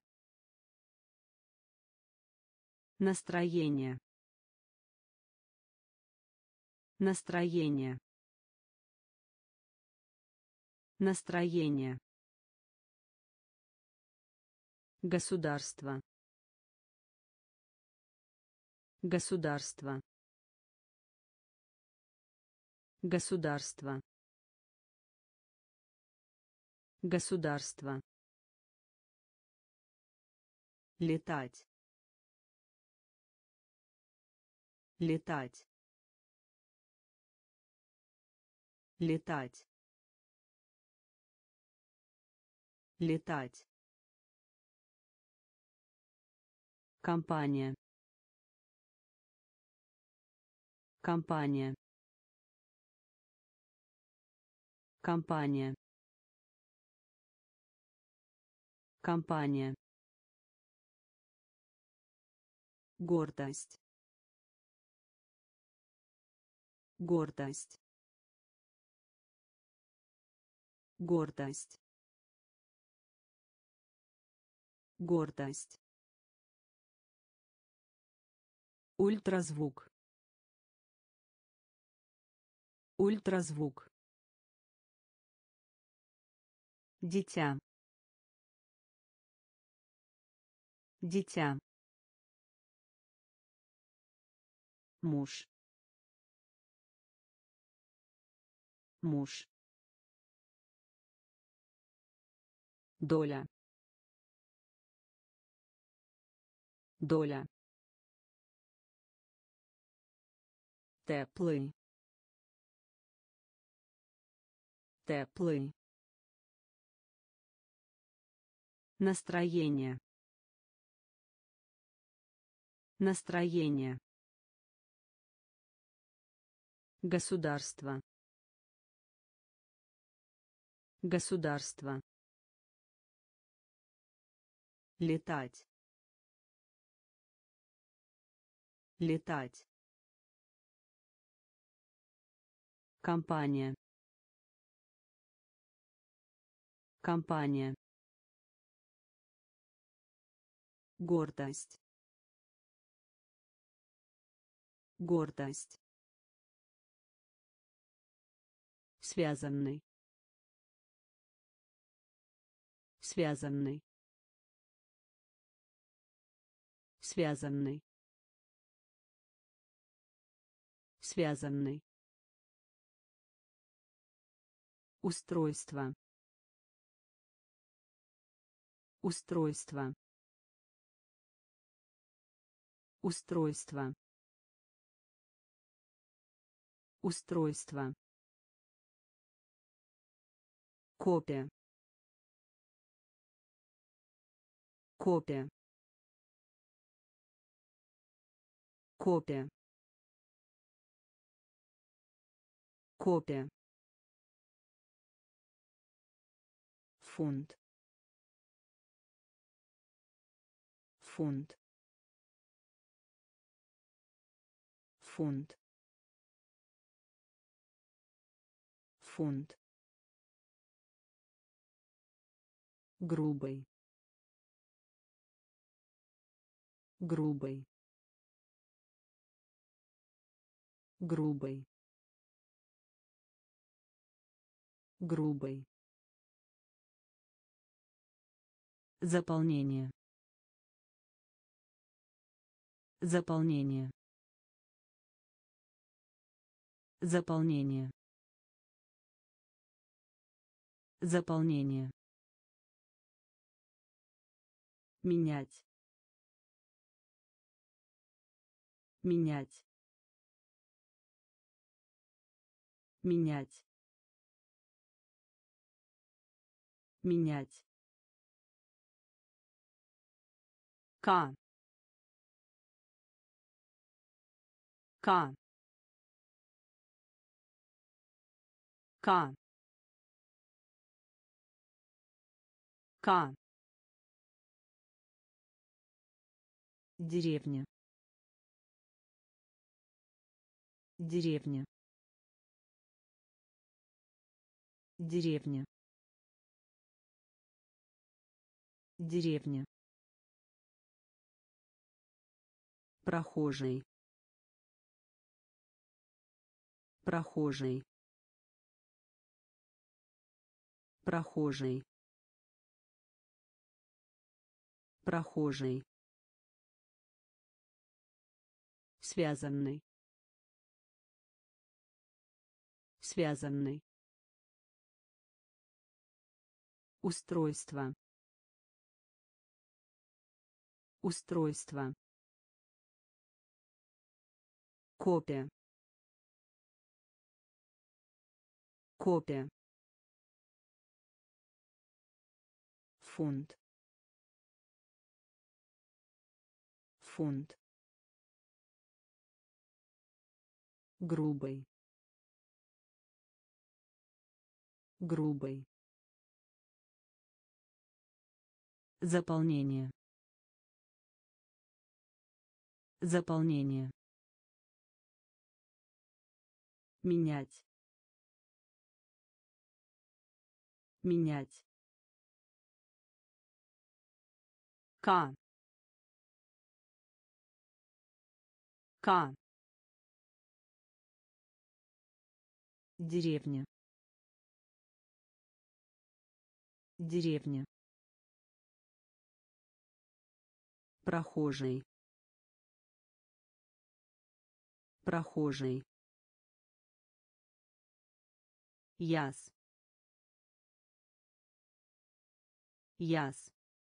A: Настроение. Настроение. Настроение. Государство. Государство. Государство. Государство. Летать. Летать. Летать. Летать. Компания. Компания. Компания. Компания. Гордость. Гордость. Гордость. Гордость. Ультразвук. Ультразвук. Дитя. Дитя. Муж. Муж. Доля. Доля. Теплый. Теплый. Настроение. Настроение. Государство. Государство. Летать. Летать. Компания. Компания. Гордость. Гордость. Связанный. Связанный. Связанный. Связанный. Устройство. Устройство. Устройство. Устройство. Копия. Копия. Копия. Копия. Фунт. Фунт. Фунт. фунт, грубый, грубый, грубый, грубый, заполнение, заполнение, заполнение, заполнение, менять, менять, менять, менять, к, к, к, к, деревня, деревня, деревня, деревня, прохожий, прохожий, прохожий, прохожий, связанный, связанный, устройство, устройство, копия, копия, фунт, фунт, грубый, грубый, заполнение, заполнение, менять, менять, к, к, деревня, деревня, прохожий, прохожий, яс, яс,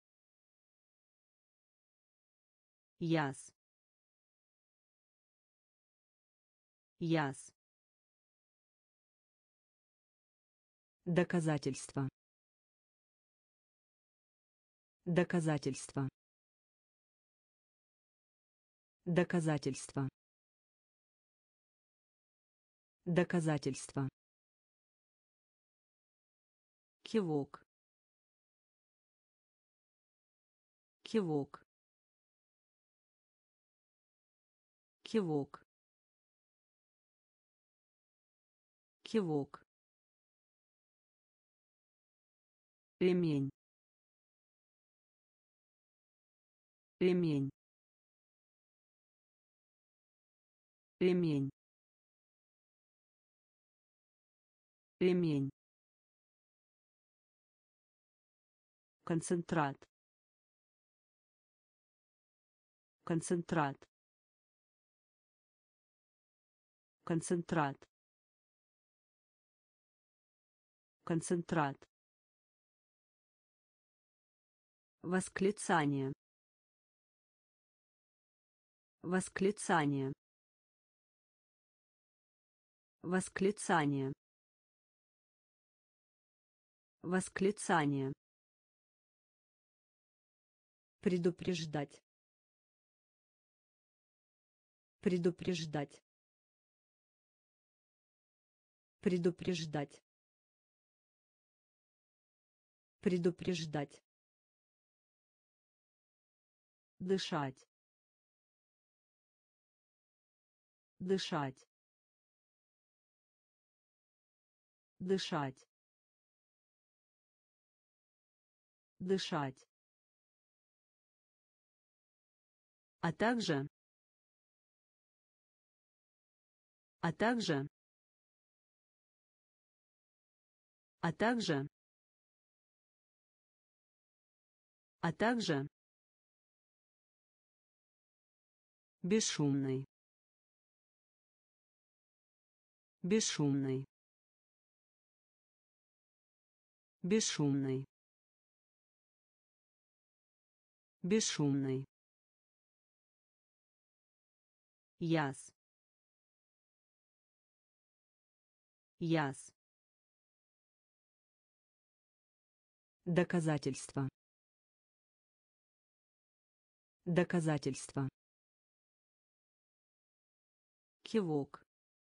A: яс, яс, доказательство, доказательство, доказательство, доказательство, кивок, кивок, кивок, кивок, ремень, ремень, ремень, ремень, концентрат, концентрат, концентрат, концентрат, восклицание, восклицание, восклицание, восклицание, предупреждать, предупреждать, предупреждать, предупреждать, дышать, дышать, дышать, дышать, а также, а также, а также, а также, бесшумный, бесшумный, бесшумный, бесшумный, яс, яс, доказательство, доказательство, кивок,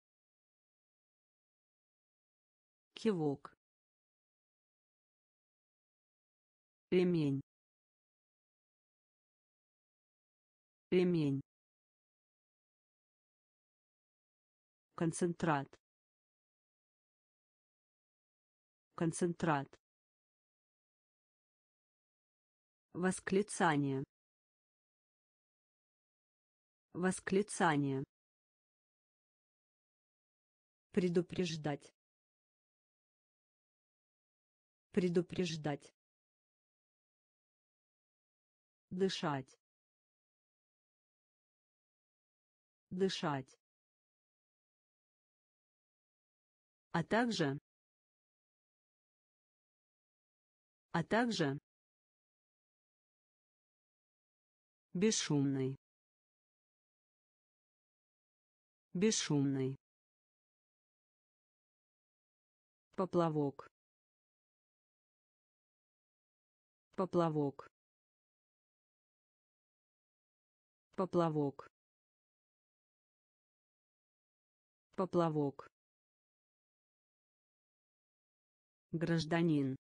A: кивок, ремень, ремень, концентрат, концентрат, восклицание, восклицание, предупреждать, предупреждать, дышать, дышать, а также, а также, бесшумный, бесшумный, поплавок, поплавок, поплавок, поплавок, гражданин,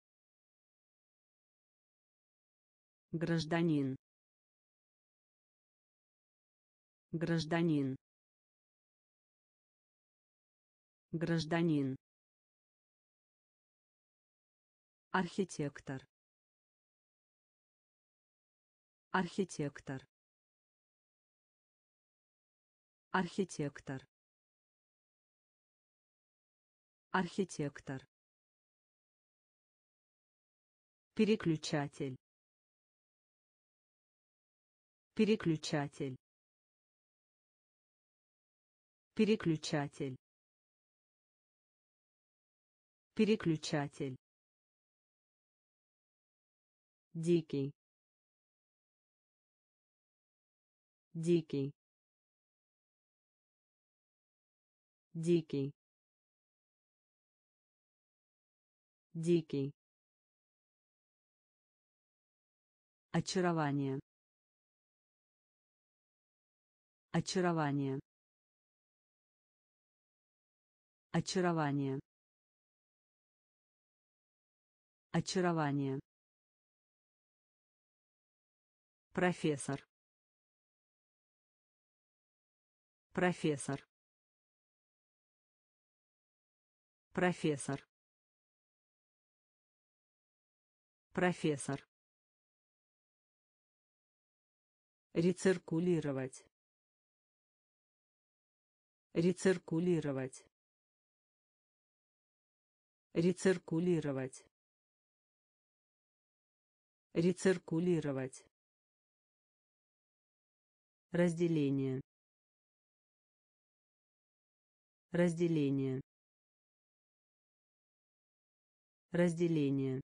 A: гражданин, гражданин, гражданин, архитектор, архитектор, архитектор, архитектор, переключатель, переключатель, переключатель, переключатель, дикий, дикий, дикий, дикий, очарование, очарование, очарование, очарование, профессор, профессор, профессор, профессор, рециркулировать, рециркулировать, рециркулировать, рециркулировать, разделение, разделение, разделение,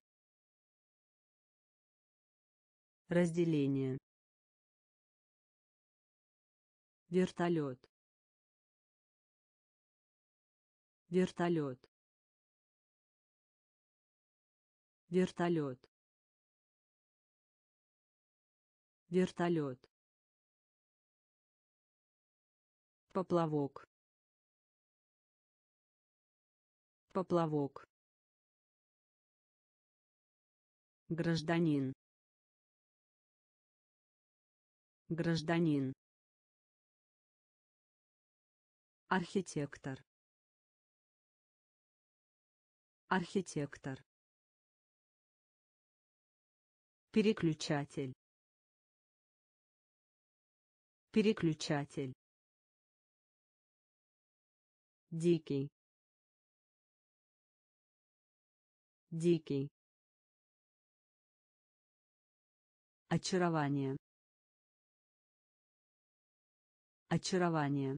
A: разделение, вертолет, вертолет, вертолет, вертолет, поплавок, поплавок, гражданин, гражданин, архитектор, Архитектор. Переключатель. Переключатель. Дикий. Дикий. Очарование. Очарование.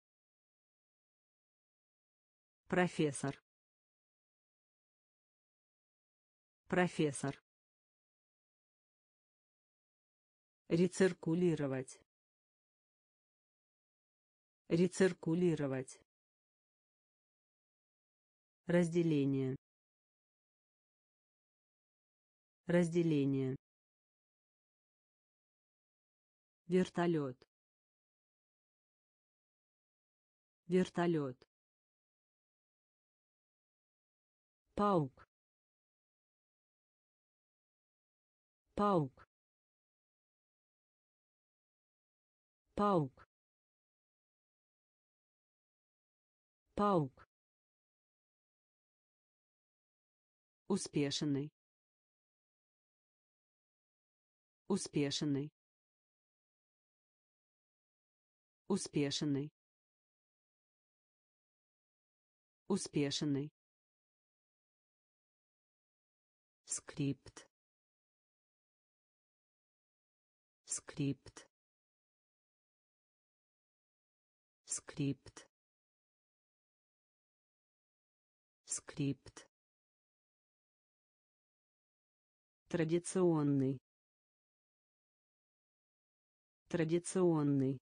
A: Профессор. Профессор. Рециркулировать. Рециркулировать. Разделение. Разделение. Вертолет. Вертолет. Паук. Паук. Паук. Паук. Успешный. Успешный. Успешный. Успешный. Скрипт. Скрипт. Скрипт. Скрипт. Традиционный. Традиционный.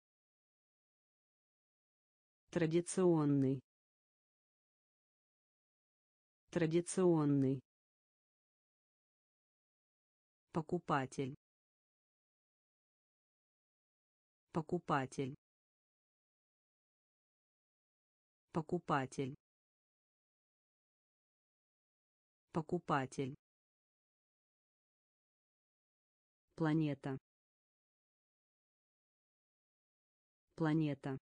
A: Традиционный. Традиционный. Покупатель. Покупатель. Покупатель. Покупатель. Планета. Планета.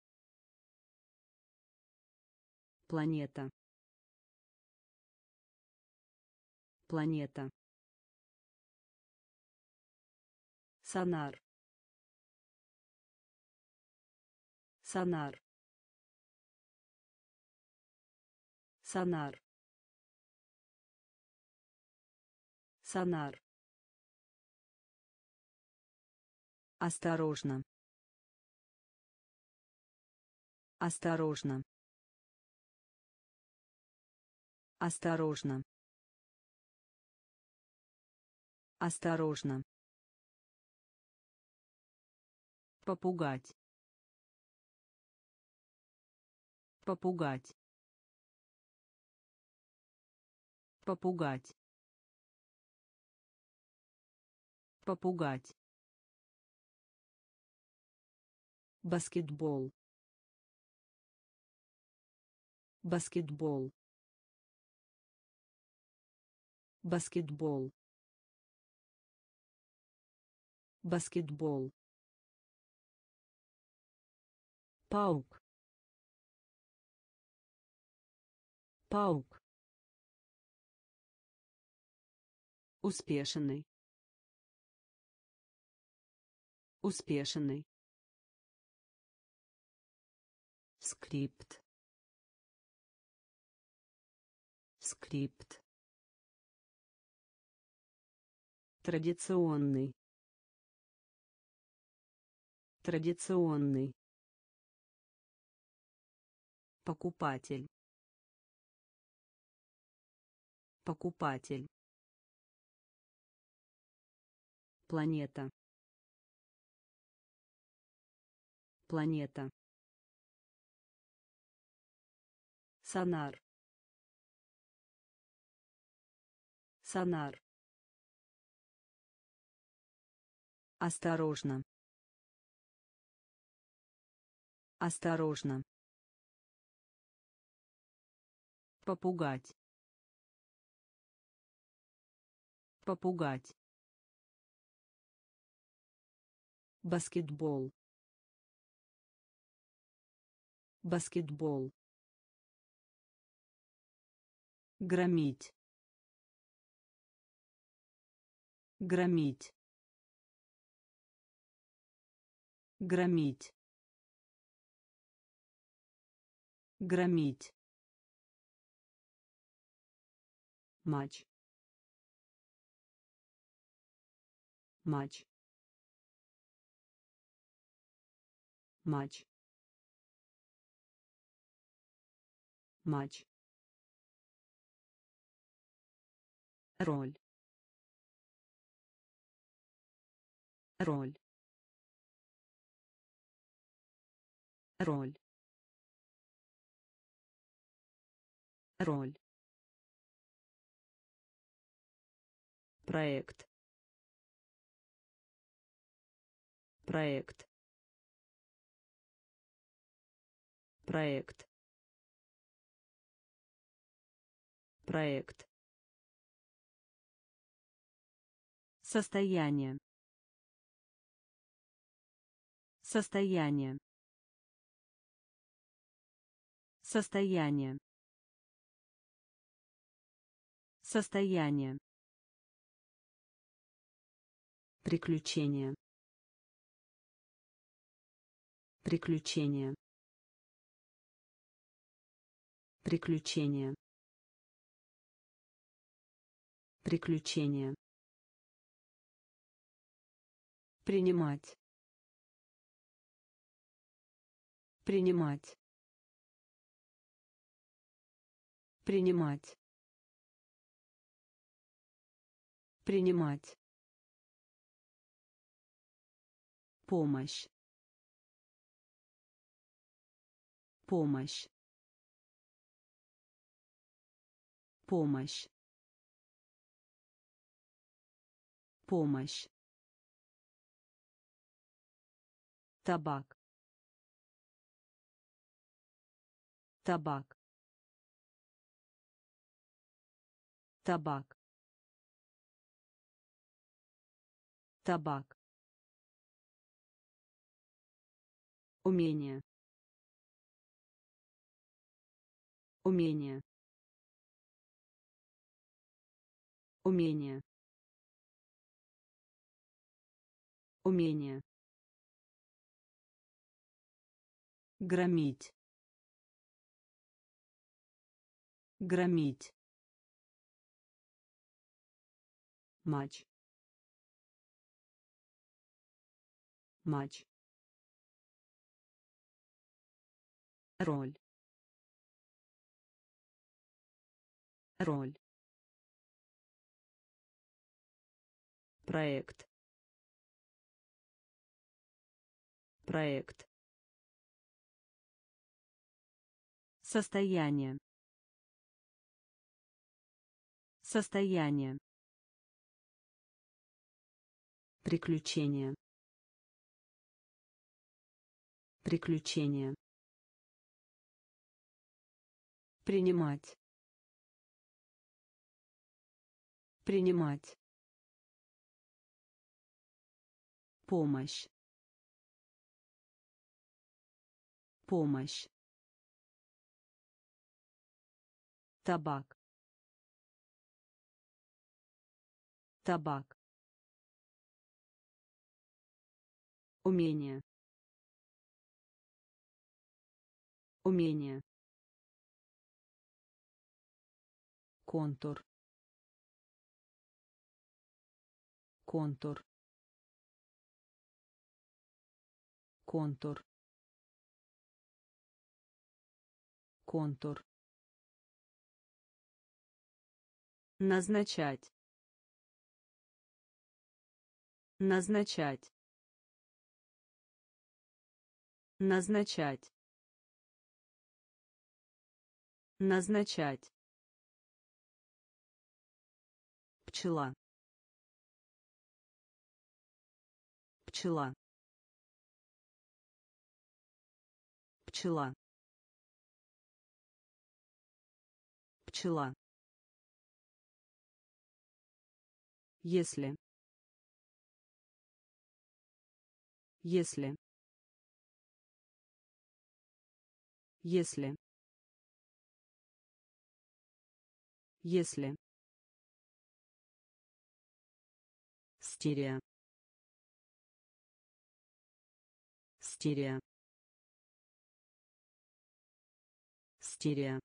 A: Планета. Планета. Сонар. Сонар. Сонар. Сонар. Осторожно. Осторожно. Осторожно. Осторожно. Попугать. Попугать. Попугать. Попугать. Баскетбол. Баскетбол. Баскетбол. Баскетбол. Паук. Паук. Успешный. Успешный. Скрипт. Скрипт. Традиционный. Традиционный. Покупатель. Покупатель. Планета. Планета. Сонар. Сонар. Осторожно. Осторожно. Попугать. Попугать. Баскетбол. Баскетбол. Громить. Громить. Громить. Громить. Матч. Матч. Матч. Матч. Роль. Роль. Роль. Роль. Проект. Проект. Проект. Проект. Состояние. Состояние. Состояние. Состояние. Приключение. Приключение. Приключение. Приключение. Принимать. Принимать. Принимать. Принимать. Помощь. Помощь. Помощь. Помощь. Табак. Табак. Табак. Табак. Умение. Умение. Умение. Умение. Громить. Громить. Матч. Матч. Роль. Роль. Проект. Проект. Состояние. Состояние. Приключение. Приключение. Принимать. Принимать. Помощь. Помощь. Табак. Табак. Умение. Умение. Контур. Контур. Контур. Контур. Назначать. Назначать. Назначать. Назначать. Пчела. Пчела. Пчела. Пчела. Если. Если. Если. Если. Стерео. Стерео. Стерео.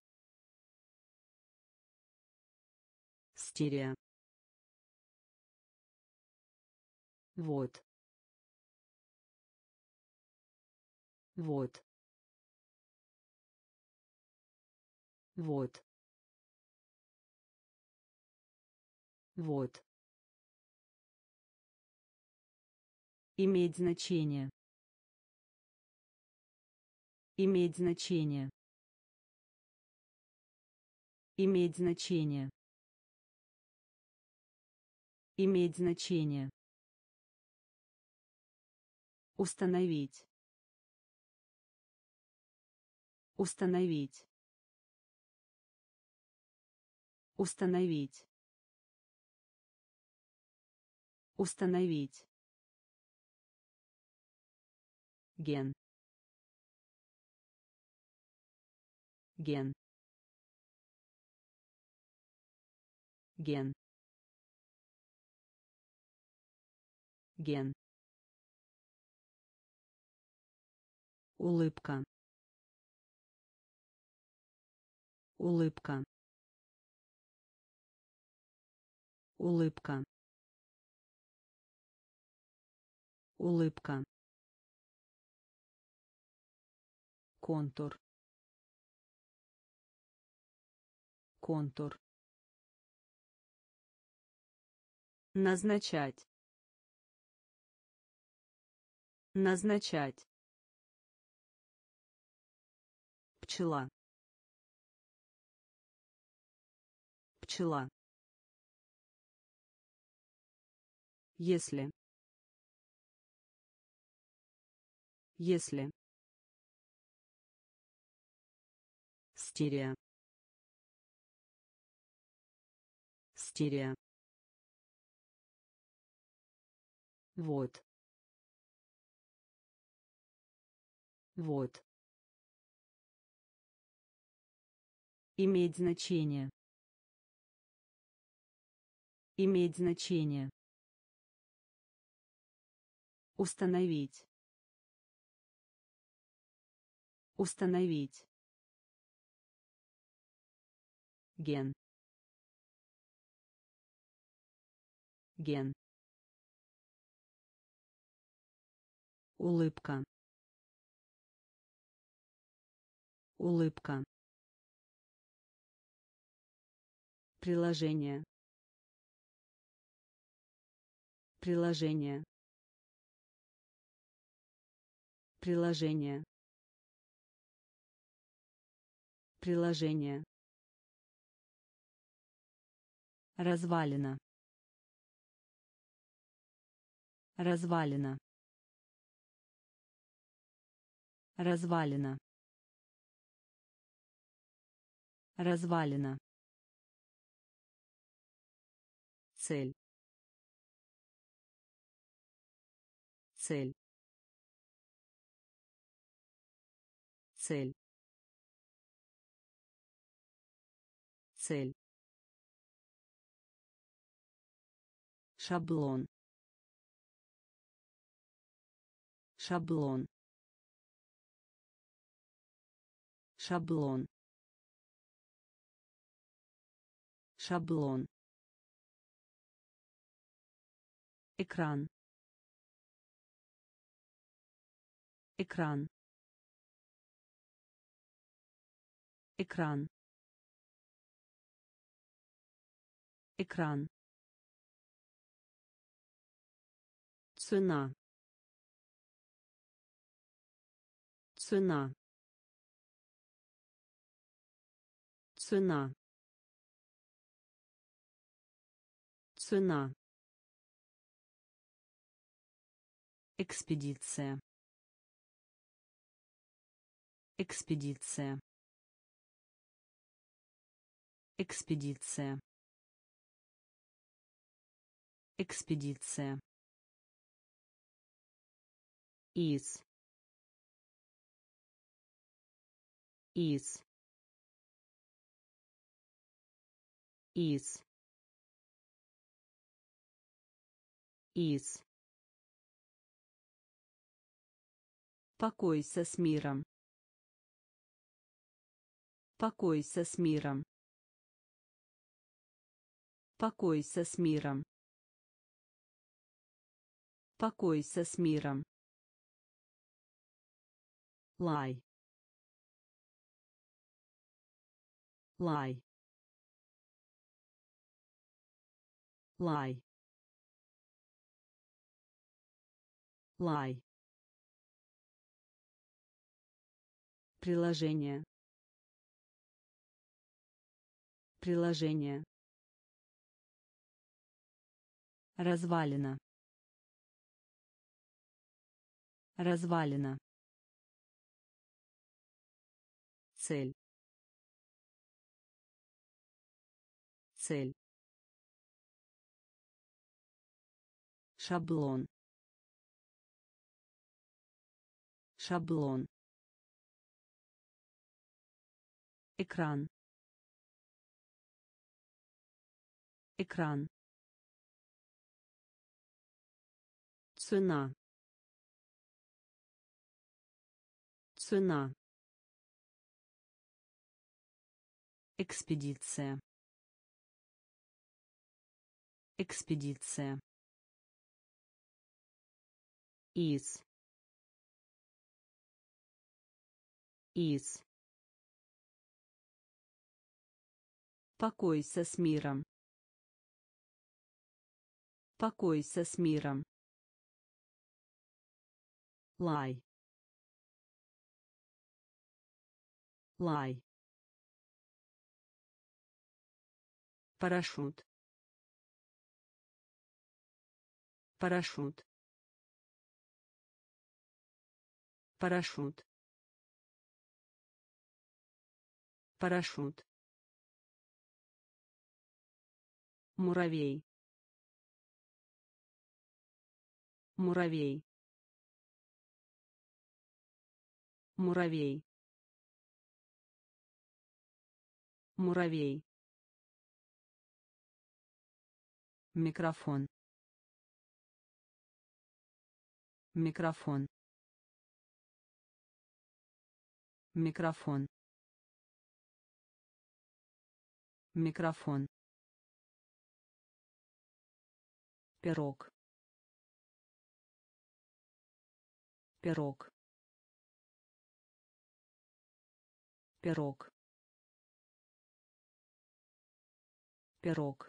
A: Стерео. Вот. Вот. Вот. Вот. Иметь значение. Иметь значение. Иметь значение. Иметь значение. Установить. Установить. Установить. Установить. Ген. Ген. Ген. Ген. Улыбка. Улыбка. Улыбка. Улыбка. Контур. Контур. Назначать. Назначать. Пчела. Пчела. Если. Если. Стерео. Стерео. Вот. Вот. Иметь значение. Иметь значение. Установить. Установить. Ген. Ген. Улыбка. Улыбка. Приложение. Приложение. Приложение. Приложение. Развалина. Развалина. Развалина. Развалина. Цель. Цель. Цель. Цель. Шаблон. Шаблон. Шаблон. Шаблон. Экран. Экран. Экран. Экран. Цена. Цена. Цена. Цена. Экспедиция. Экспедиция. Экспедиция. Экспедиция. Из. Из. из, из. Покойся с миром. Покойся с миром. Покойся с миром. Покойся с миром. Лай. Лай. Лай. Лай. Приложение. Приложение. Развалина. Развалина. Цель. Цель. Шаблон. Шаблон. Экран. Экран. Цена. Цена. Экспедиция. Экспедиция. Из, из. Покойся с миром. Покойся с миром. Лай. Лай. Парашют. Парашют. Парашют. Парашют. Муравей. Муравей. Муравей. Муравей. Микрофон. Микрофон. Микрофон. Микрофон. Пирог. Пирог. Пирог. Пирог.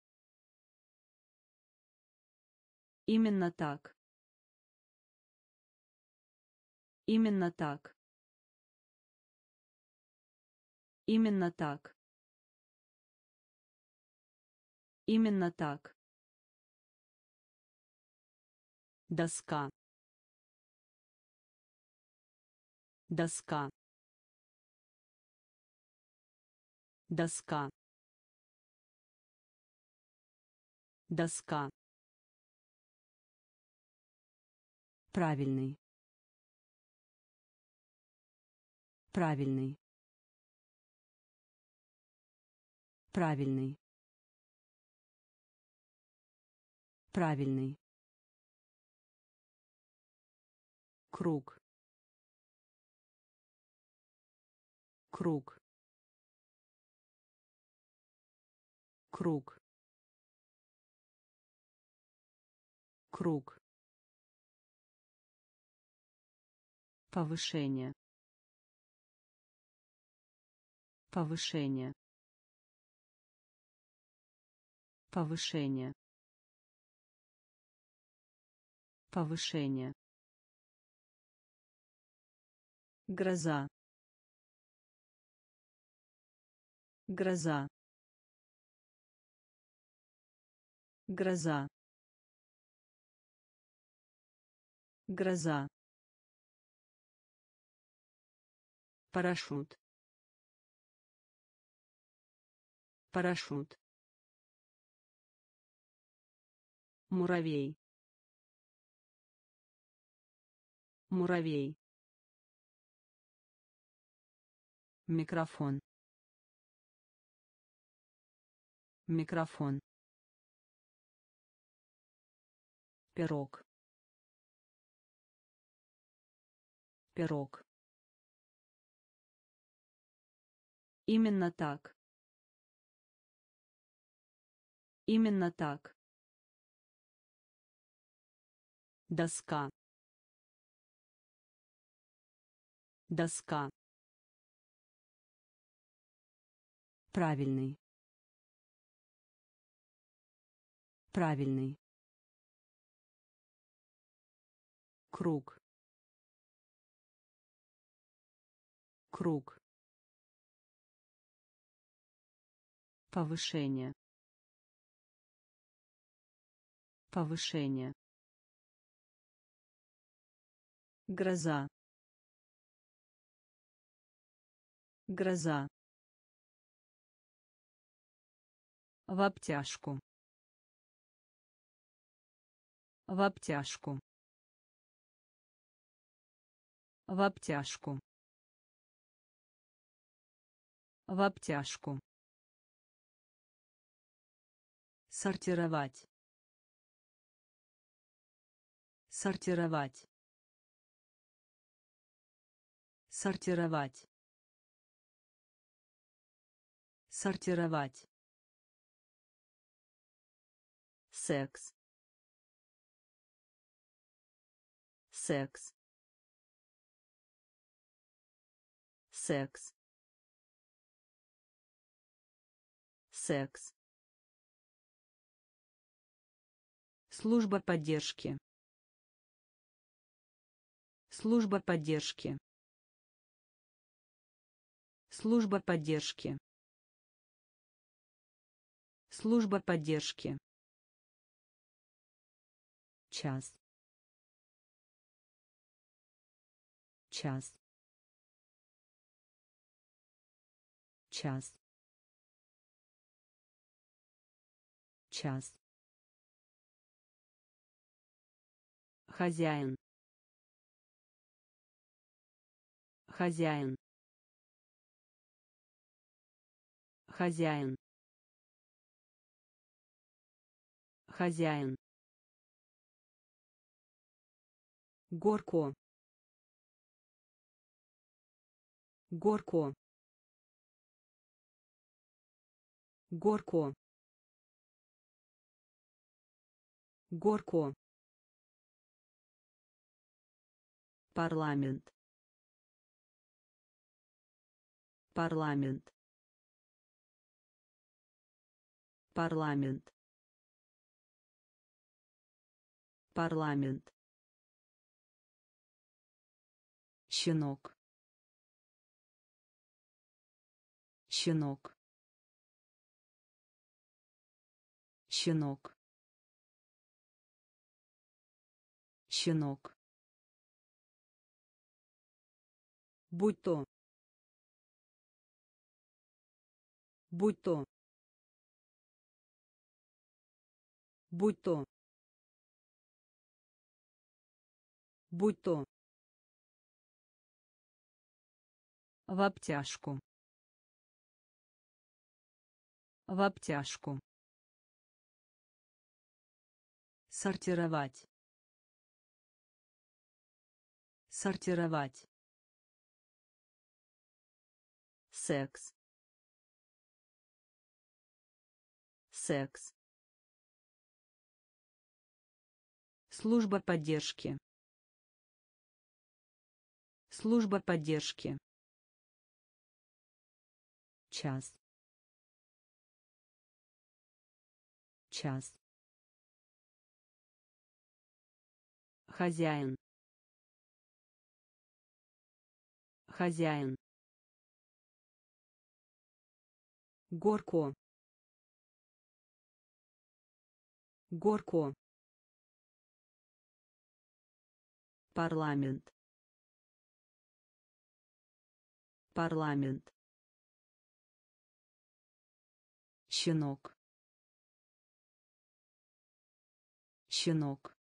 A: Именно так. Именно так. Именно так. Именно так. Доска. Доска. Доска. Доска. Правильный. Правильный. Правильный. Правильный. Круг. Круг. Круг. Круг. Повышение. Повышение. Повышение. Повышение. Гроза. Гроза. Гроза. Гроза. Парашют. Парашют. Муравей. Муравей. Микрофон. Микрофон. Пирог. Пирог. Именно так. Именно так. Доска. Доска. Правильный. Правильный. Круг. Круг. Повышение. Повышение. Гроза. Гроза. В обтяжку. В обтяжку. В обтяжку. В обтяжку. Сортировать. Сортировать. Сортировать. Сортировать. Секс. Секс. Секс. Секс. Служба поддержки. Служба поддержки. Служба поддержки. Служба поддержки. Час. Час. Час. Час. Хозяин. Хозяин. Хозяин. Хозяин. Горко. Горко. Горко. Горко. Парламент. Парламент. Парламент. Парламент. Щенок. Щенок. Щенок. Щенок. Будь то. Будь то. Будь то. Будь то. В обтяжку. В обтяжку. Сортировать. Сортировать. Секс. Секс. Служба поддержки. Служба поддержки. Час. Час. Хозяин. Хозяин. Горко. Горко. Парламент. Парламент. Щенок. Щенок.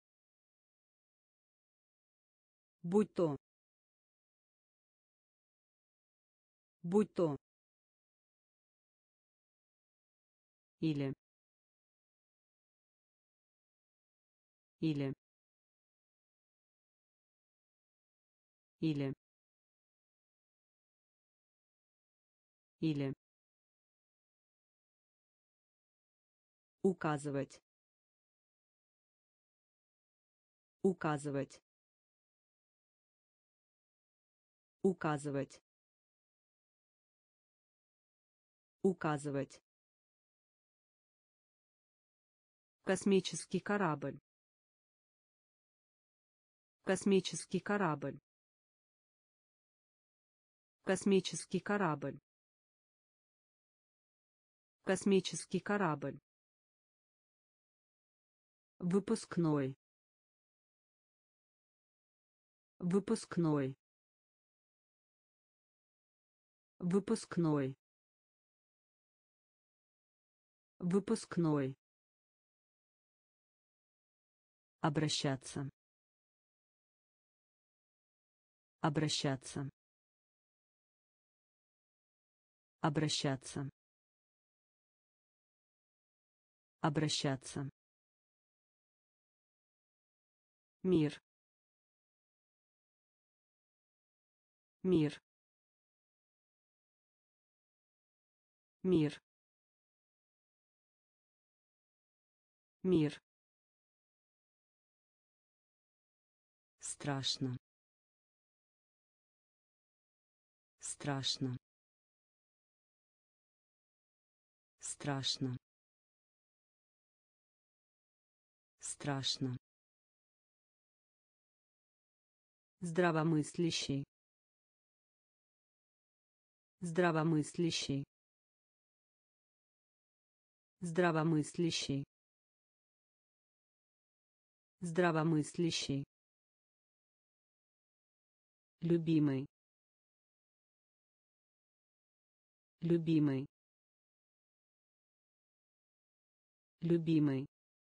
A: Будь то. Будь то. или или или или указывать указывать указывать указывать космический корабль космический корабль космический корабль космический корабль выпускной выпускной выпускной выпускной обращаться обращаться обращаться обращаться мир мир мир мир страшно страшно страшно страшно здравомыслящий здравомыслящий здравомыслящий здравомыслящий любимый любимый любимый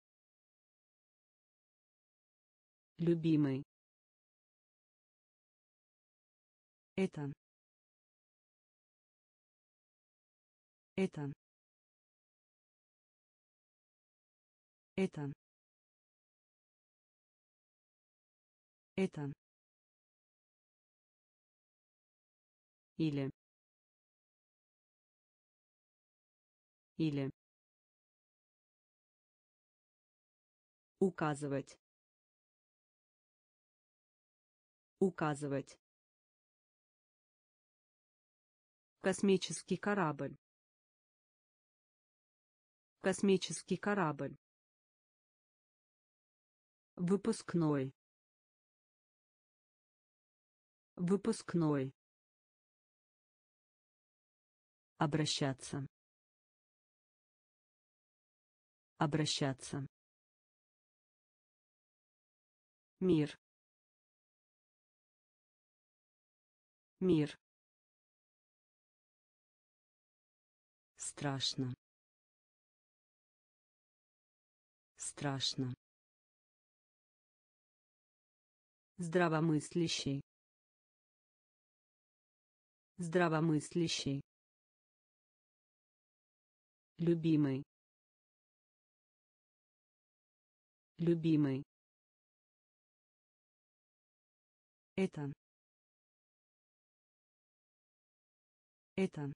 A: любимый это это это это или или указывать указывать космический корабль космический корабль выпускной выпускной обращаться обращаться мир мир страшно страшно здравомыслящий здравомыслящий любимый любимый это это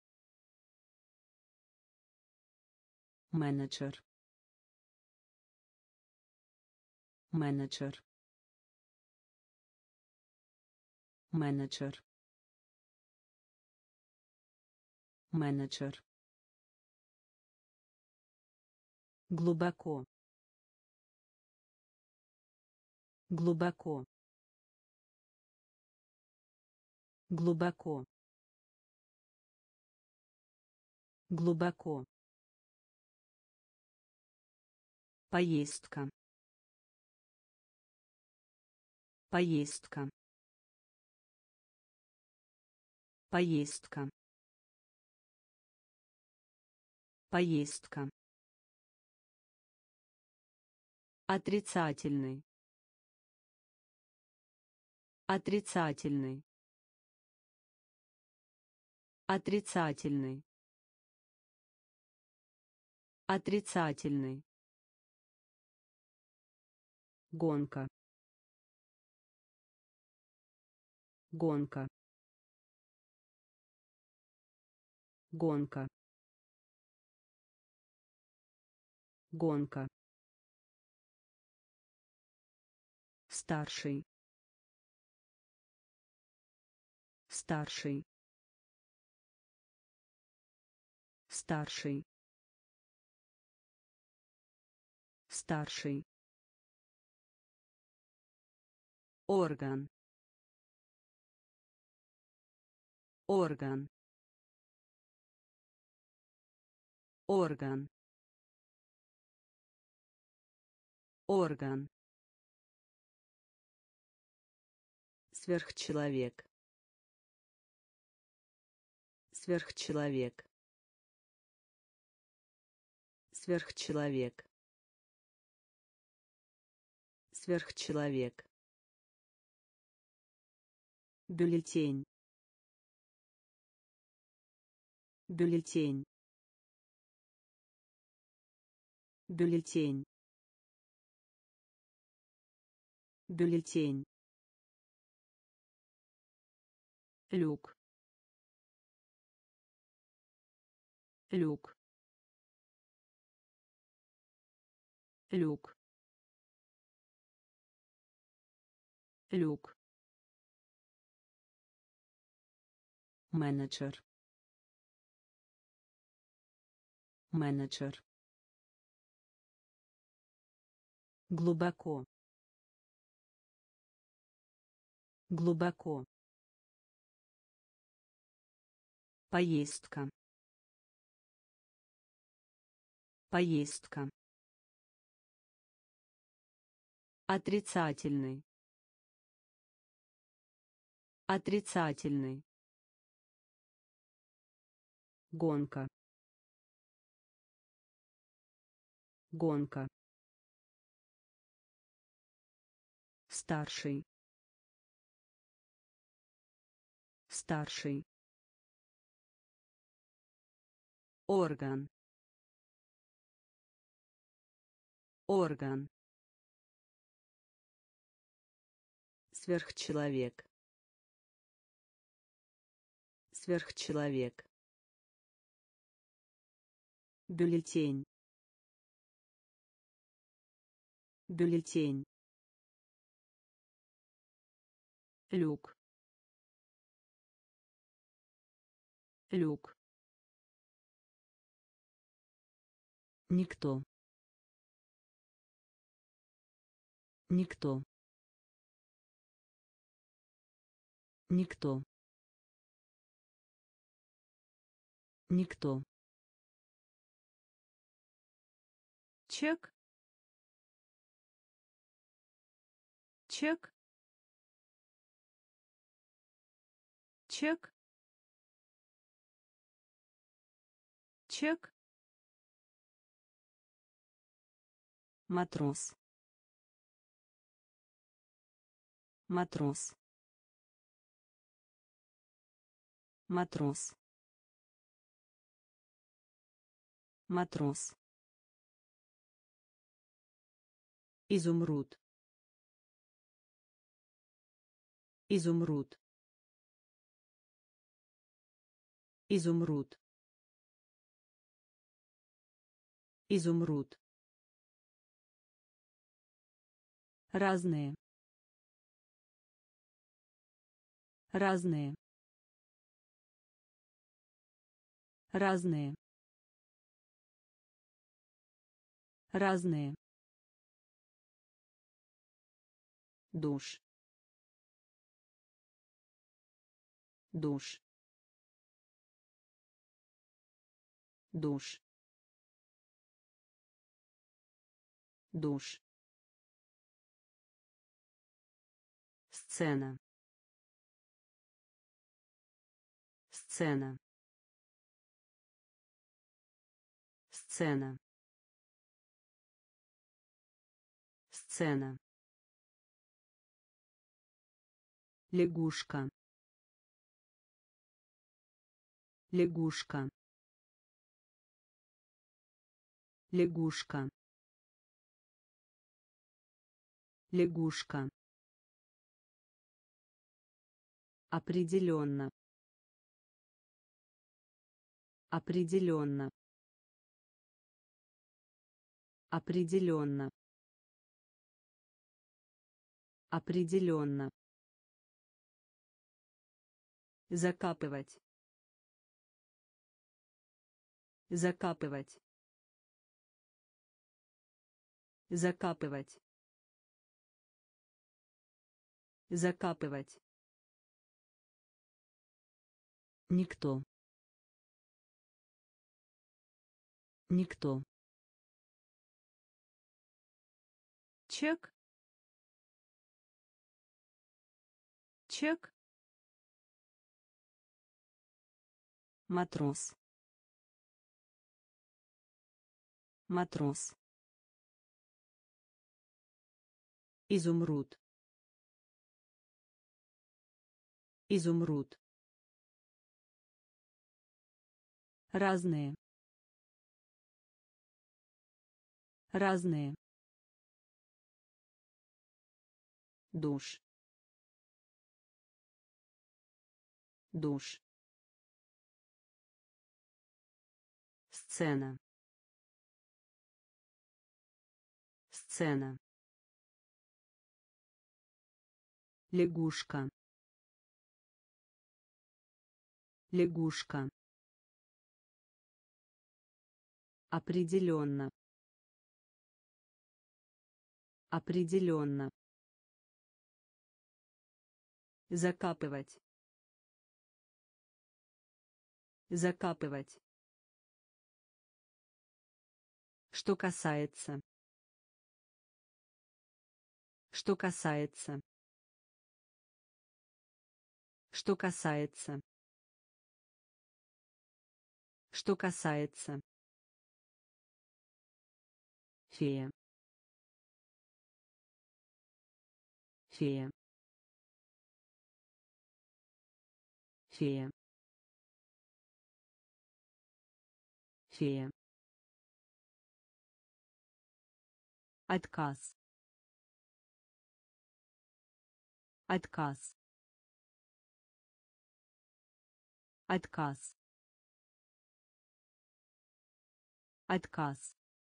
A: менеджер менеджер менеджер менеджер глубоко глубоко глубоко глубоко поездка поездка поездка поездка отрицательный отрицательный отрицательный Отрицательный. Гонка. Гонка. Гонка. Гонка. Старший. Старший. Старший. Старший. Орган. Орган. Орган. Орган. Сверхчеловек. Сверхчеловек. Сверхчеловек. Сверхчеловек. Бюллетень. Бюллетень. Бюллетень. Бюллетень. Люк. Люк. Люк. Люк. Менеджер. Менеджер. Глубоко. Глубоко. Поездка. Поездка. Отрицательный. Отрицательный. Гонка. Гонка. Старший. Старший. Орган. Орган. Сверхчеловек. Сверхчеловек. Бюллетень. Бюллетень. Люк. Люк. Никто. Никто. Никто. Никто. Чек. Чек. Чек. Чек. Матрос. Матрос. Матрос. Матрос. Изумруд. Изумруд. Изумруд. Изумруд. Разные. Разные. Разные. Разные. Душ. Душ. Душ. Душ. Сцена. Сцена. Сцена. Сцена. Лягушка. Лягушка. лягушка, лягушка, определенно, определенно, определенно, определенно, закапывать, закапывать, закапывать, закапывать, никто, никто, чек, чек, матрос, матрос, изумруд, изумруд, разные, разные, душ, душ, сцена, сцена, лягушка, лягушка, определенно, определенно, закапывать, закапывать, что касается, что касается, что касается, что касается, фея, фея, фея, фея, отказ, отказ, отказ, отказ,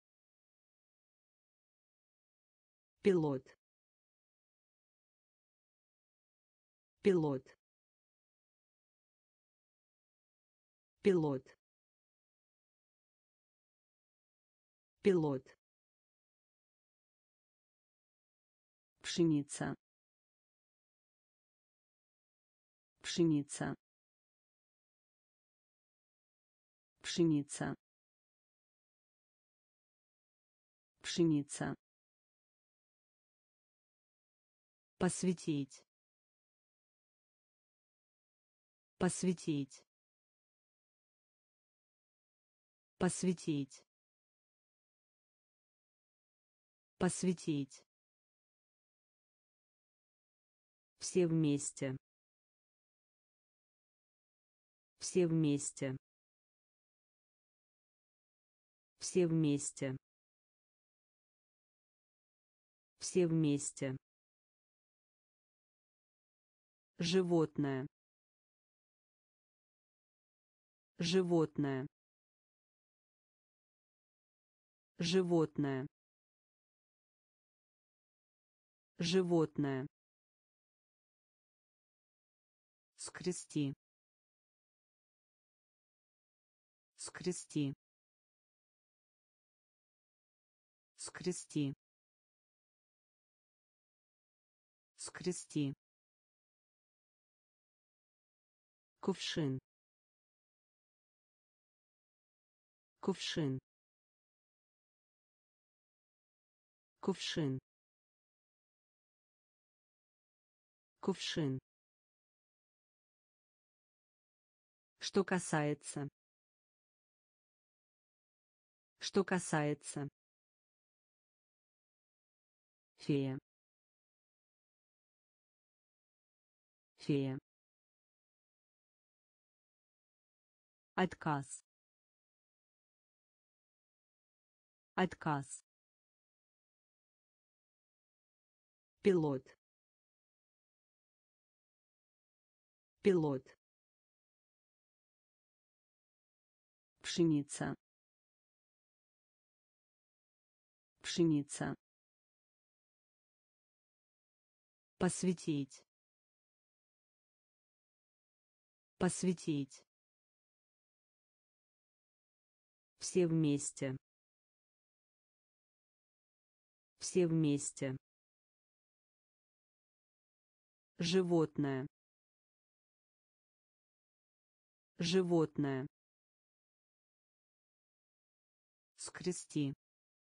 A: пилот, пилот, пилот, пилот, пшеница, пшеница, пшеница, пшеница, посвятить, посвятить, посвятить, посвятить, все вместе, все вместе, все вместе, все вместе, животное, животное, животное, животное, скрести, скрести, скрести, скрести, кувшин, кувшин, кувшин, кувшин, что касается, что касается, фея, фея, отказ, Отказ. Пилот. Пилот. Пшеница. Пшеница. Посвятить. Посвятить. Все вместе. Все вместе. Животное. Животное. Скрести.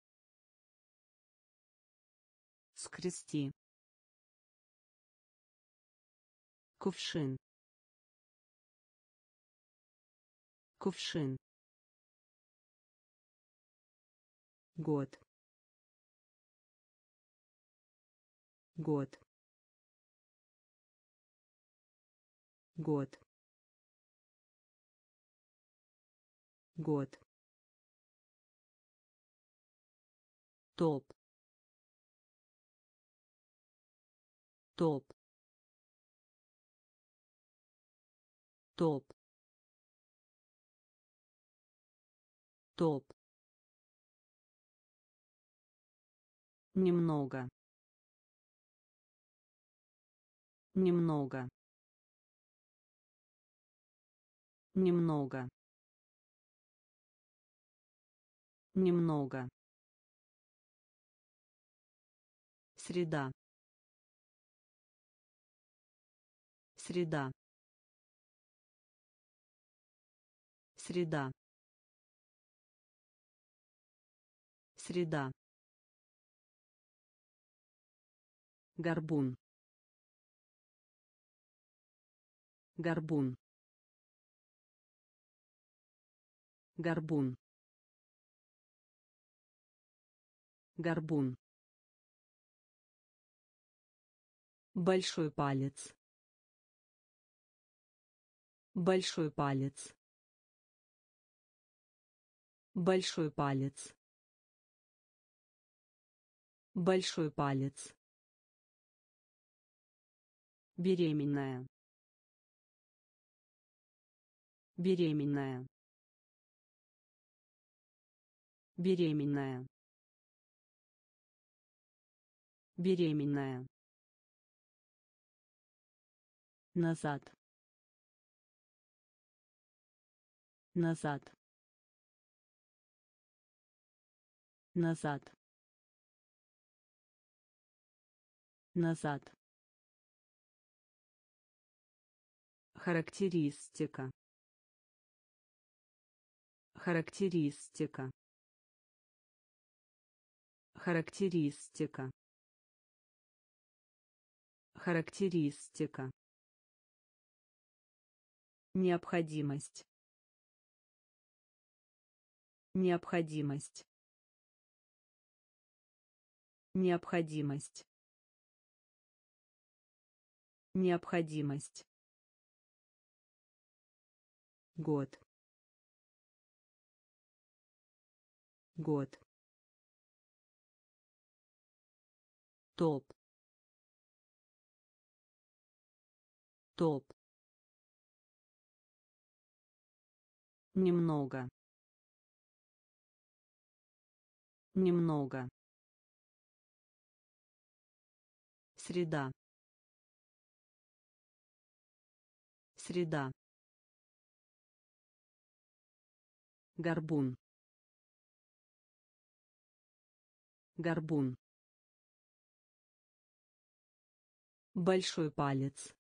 A: Скрести. Кувшин. Кувшин. Год. Год. Год. Год. Топ. Топ. Топ. Топ. Немного. Немного. Немного. Немного. Среда. Среда. Среда. Среда. Горбун. Горбун. Горбун. Горбун. Большой палец. Большой палец. Большой палец. Большой палец. Беременная. Беременная. Беременная. Беременная. Назад. Назад. Назад. Назад. Характеристика. Характеристика. Характеристика. Характеристика. Необходимость. Необходимость. Необходимость. Необходимость. Год. Год. Топ. Топ. Немного. Немного. Среда. Среда. Горбун. Горбун. Большой палец.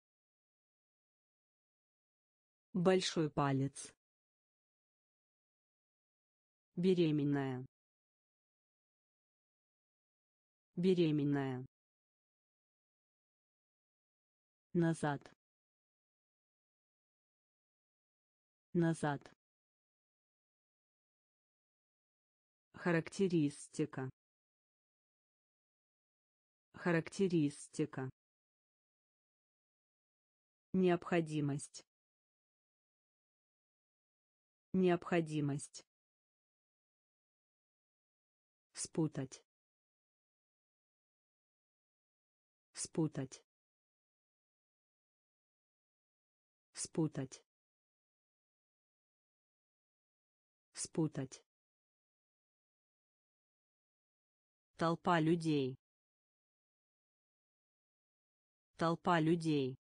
A: Большой палец. Беременная. Беременная. Назад. Назад. Характеристика. Характеристика. Необходимость. Необходимость. спутать, спутать, спутать, спутать. Толпа людей. Толпа людей.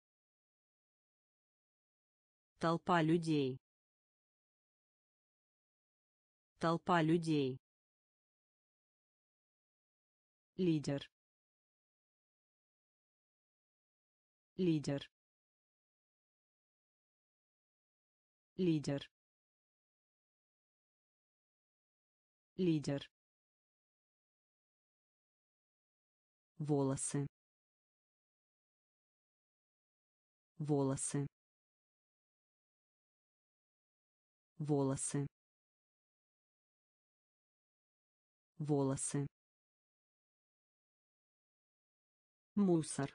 A: Толпа людей. Толпа людей. Лидер. Лидер. Лидер. Лидер. Волосы. Волосы. Волосы. Волосы. Мусор.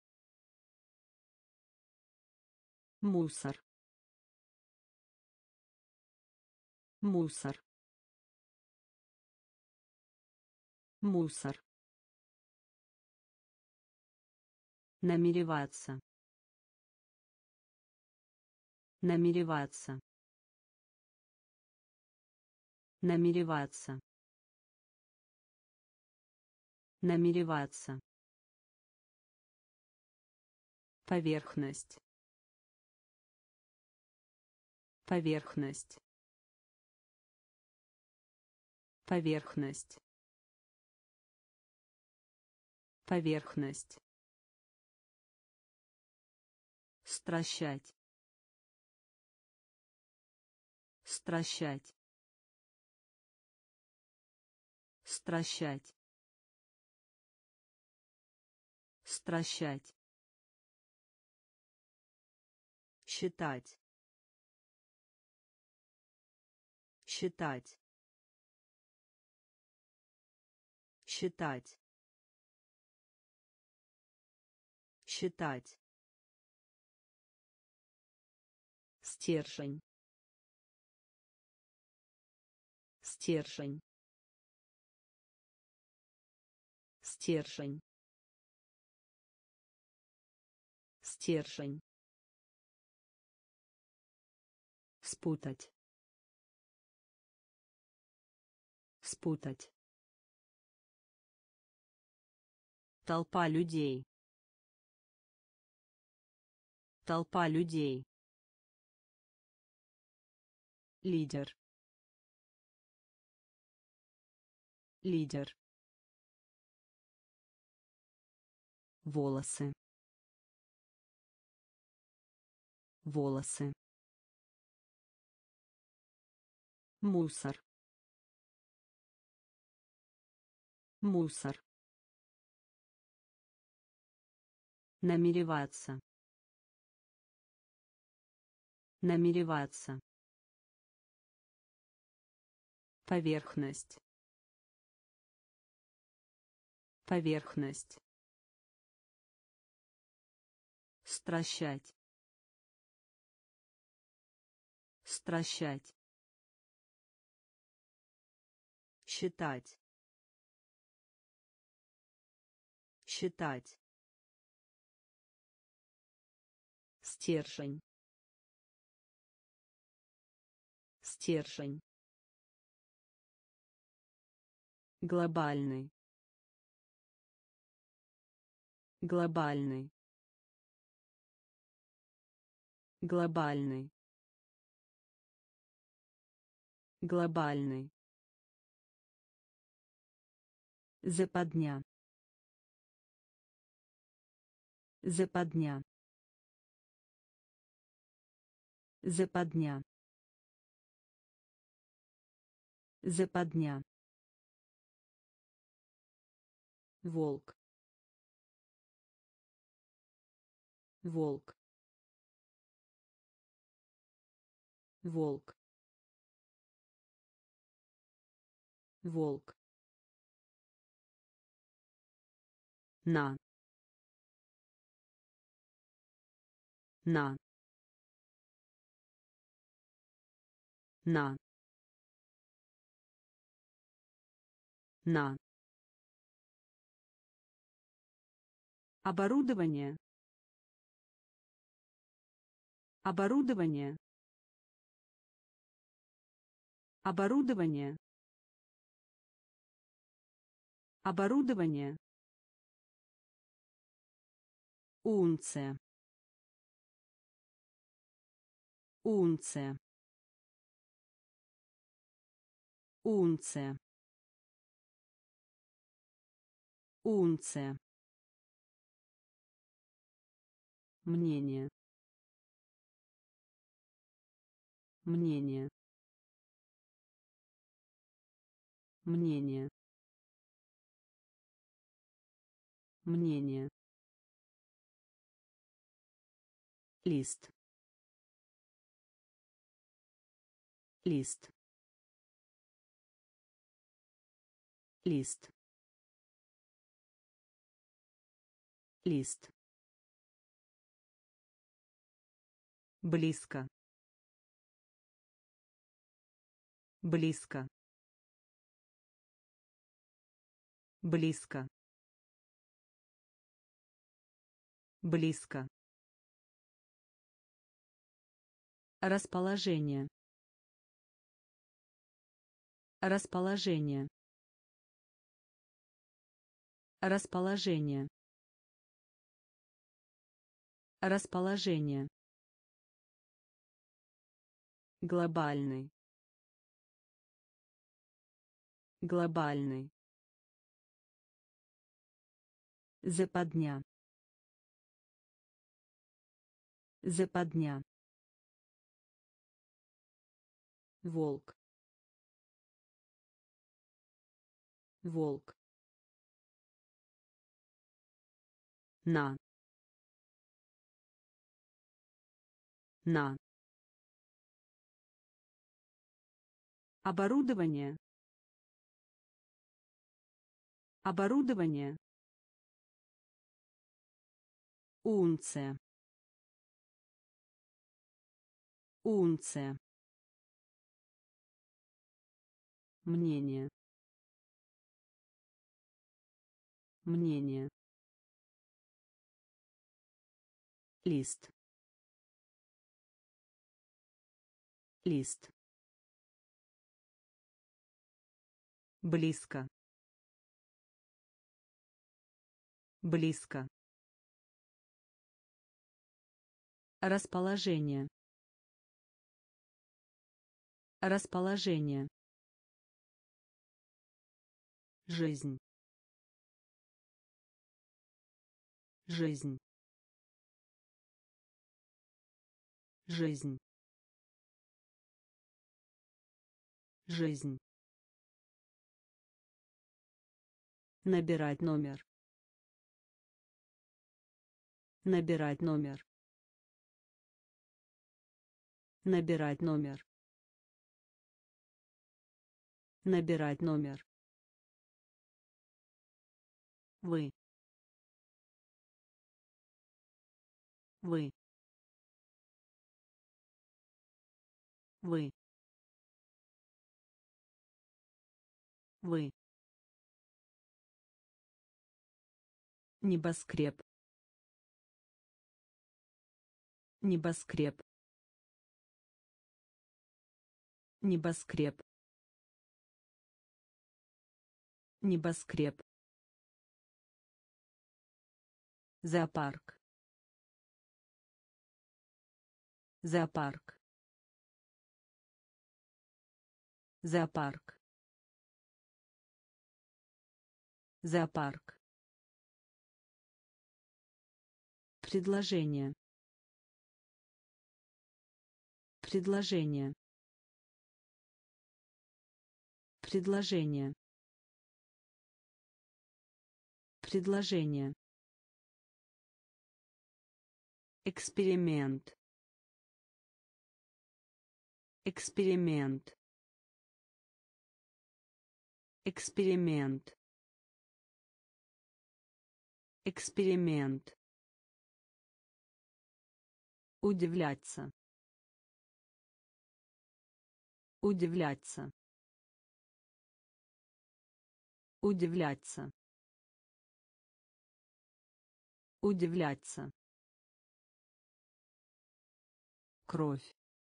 A: Мусор. Мусор. Мусор. Намереваться. Намереваться. Намереваться. Намереваться. Поверхность. Поверхность. Поверхность. Поверхность. Стращать. Стращать. Стращать. Стращать. Считать. Считать. Считать. Считать. Стержень. Стержень. Стержень. Стержень. Спутать. Спутать. Толпа людей. Толпа людей. Лидер. Лидер. Волосы. Волосы. Мусор. Мусор. Намереваться. Намереваться. Поверхность. Поверхность. Стращать. Стращать. Считать. Считать. Стержень. Стержень. Глобальный. Глобальный. Глобальный. Глобальный. Западня. Западня. Западня. Западня. Волк. Волк. Волк. Волк. На. На. На. на, оборудование, оборудование, оборудование, оборудование, унция, унция, унция, унция, мнение, мнение, мнение, мнение, лист, лист, лист, лист, близко, близко, близко, близко, расположение, расположение, расположение, расположение, глобальный, глобальный, западня, западня, волк, волк, на, оборудование, оборудование, унция, унция, мнение, мнение, лист, лист, близко, близко, расположение, расположение, жизнь, жизнь, жизнь, жизнь, набирать номер, набирать номер, набирать номер, набирать номер, вы, вы, вы, вы, небоскреб, небоскреб, небоскреб, небоскреб, зоопарк, зоопарк, зоопарк, зоопарк, предложение, предложение, предложение, предложение, эксперимент, эксперимент, эксперимент, эксперимент, удивляться, удивляться, Удивляться. Удивляться. Кровь.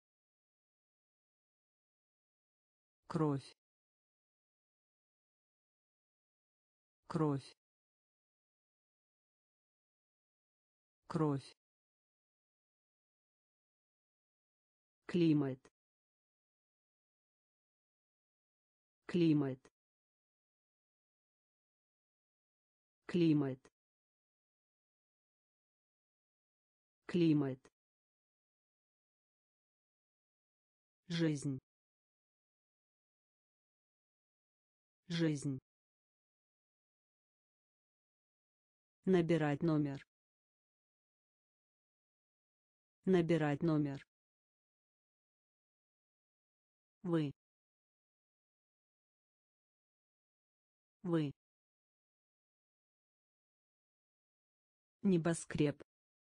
A: Кровь. Кровь. Кровь. Климат. Климат. Климат. Климат. Жизнь. Жизнь. Набирать номер. Набирать номер. Вы. Вы. Небоскреб.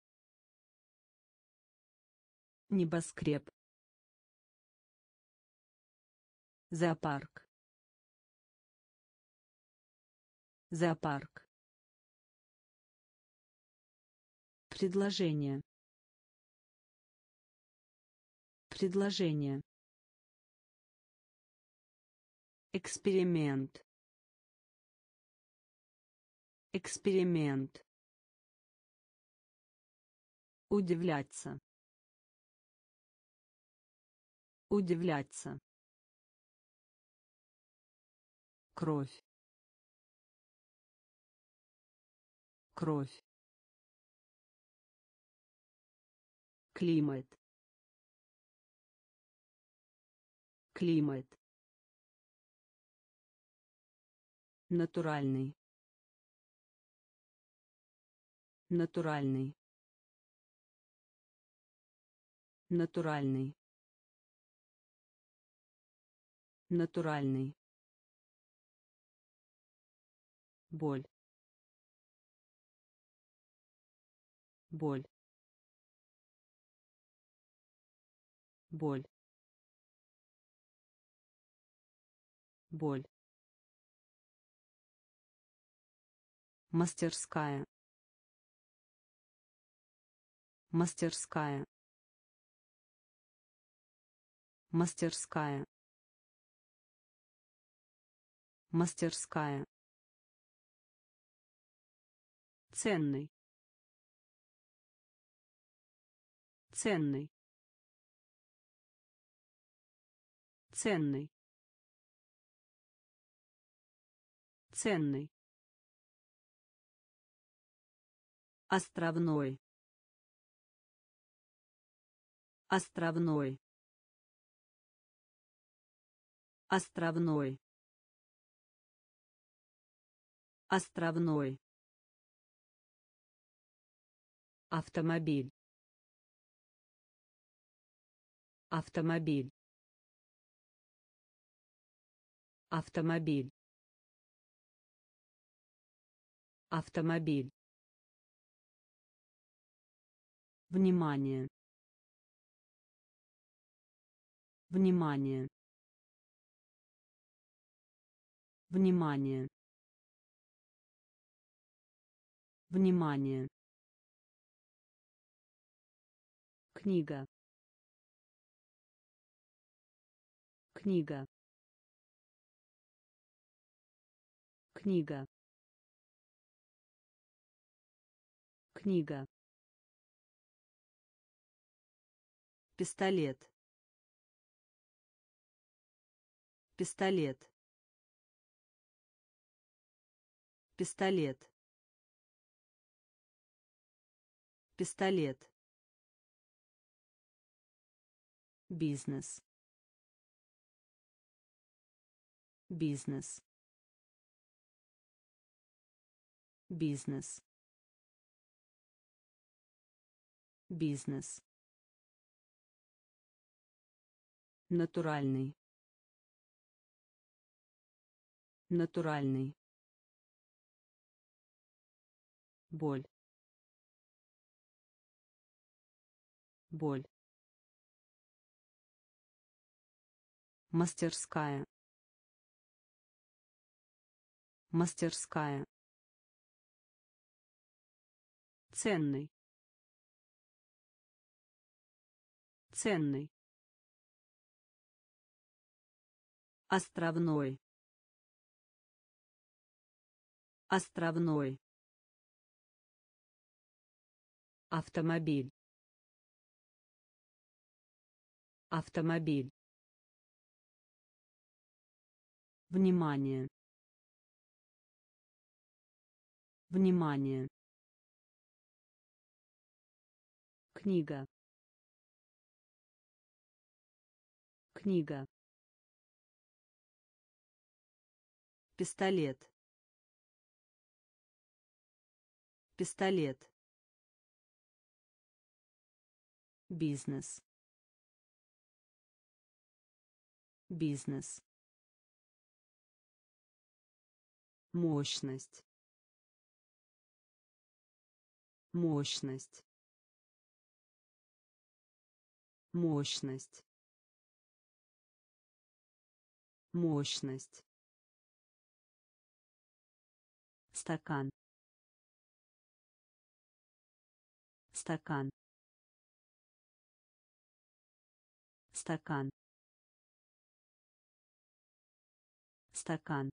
A: Небоскреб. Зоопарк. Зоопарк. Предложение. Предложение. Эксперимент. Эксперимент. Удивляться. Удивляться. Кровь. Кровь. Климат. Климат. Натуральный. Натуральный. Натуральный. Натуральный. Боль. Боль. Боль. Боль. Мастерская. Мастерская. Мастерская. Мастерская. Ценный. Ценный. Ценный. Ценный. Островной. Островной. Островной. Островной. Автомобиль. Автомобиль. Автомобиль. Автомобиль. Внимание. Внимание. Внимание. Внимание. Книга. Книга. Книга. Книга. Пистолет. Пистолет. Пистолет. Пистолет. Бизнес. Бизнес. Бизнес. Бизнес. Натуральный. Натуральный. Боль. Боль. Мастерская. Мастерская. Ценный. Ценный. Островной. Островной. Автомобиль. Автомобиль. Внимание. Внимание. Книга. Книга. Пистолет. Пистолет. Бизнес. Бизнес. Мощность. Мощность. Мощность. Мощность. Стакан. Стакан. Стакан. Стакан.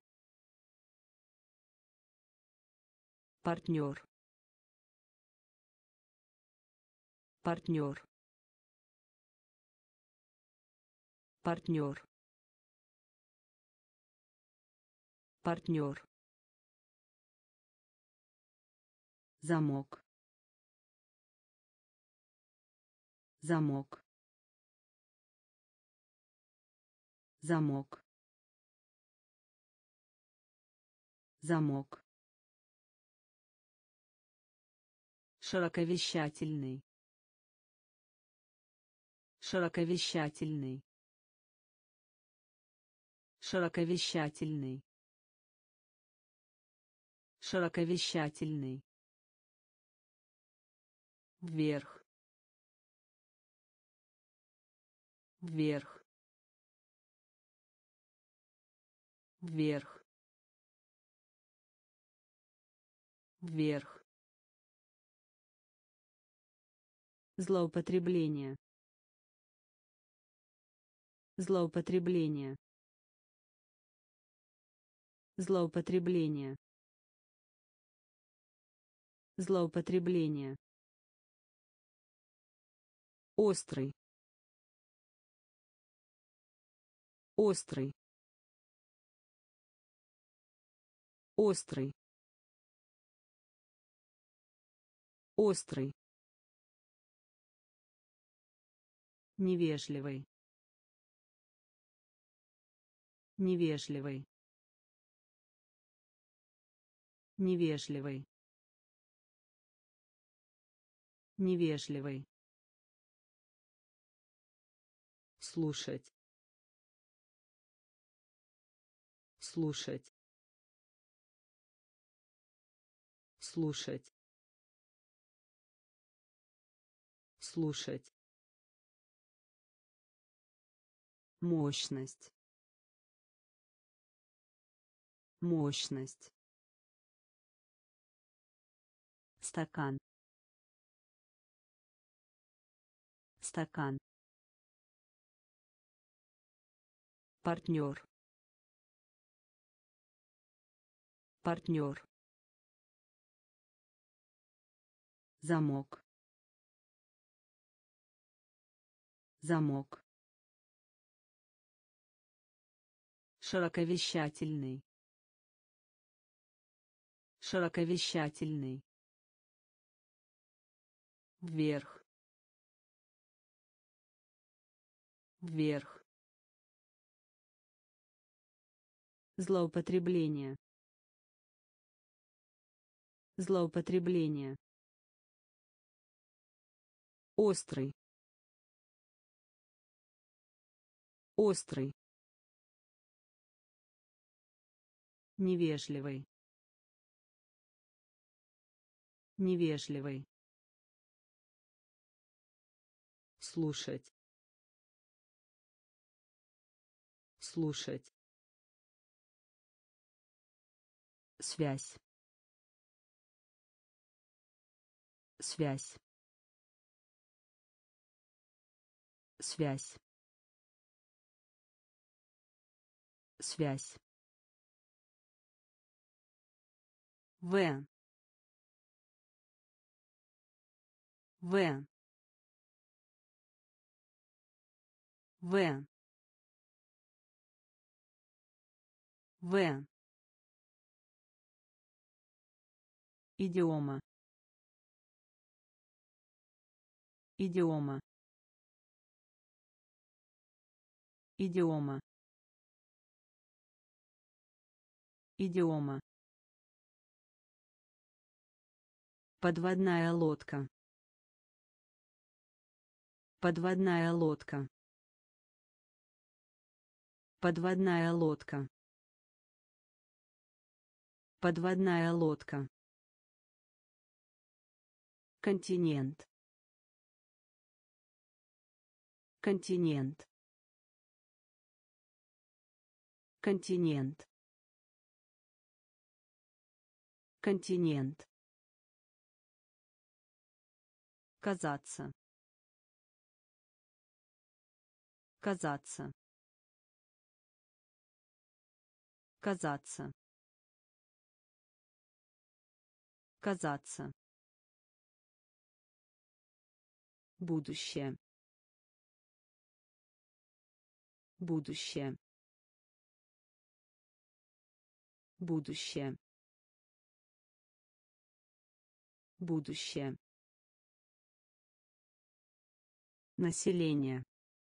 A: Партнер. Партнер. Партнер. Партнер. Замок. Замок. Замок. Замок. Широковещательный. Широковещательный. Широковещательный. Широковещательный. Вверх. Вверх. Вверх. Вверх. Злоупотребление. Злоупотребление. Злоупотребление. Злоупотребление. Острый. Острый. Острый. Острый. Невежливый. Невежливый. Невежливый. Невежливый. Слушать. Слушать. Слушать. Слушать. Мощность. Мощность. Стакан. Стакан. Партнер. Партнер. Замок. Замок. Широковещательный. Широковещательный. Вверх. Вверх. Злоупотребление. Злоупотребление. Острый. Острый. Невежливый. Невежливый. Слушать. Слушать. Связь. Связь. Связь. Связь. В. В. В. В. Идиома. Идиома. Идиома. Идиома. Подводная лодка. Подводная лодка. Подводная лодка. Подводная лодка. Континент. Континент. Континент. Континент. Казаться. Казаться. Казаться. Казаться. Будущее. Будущее. Будущее. Будущее. Население.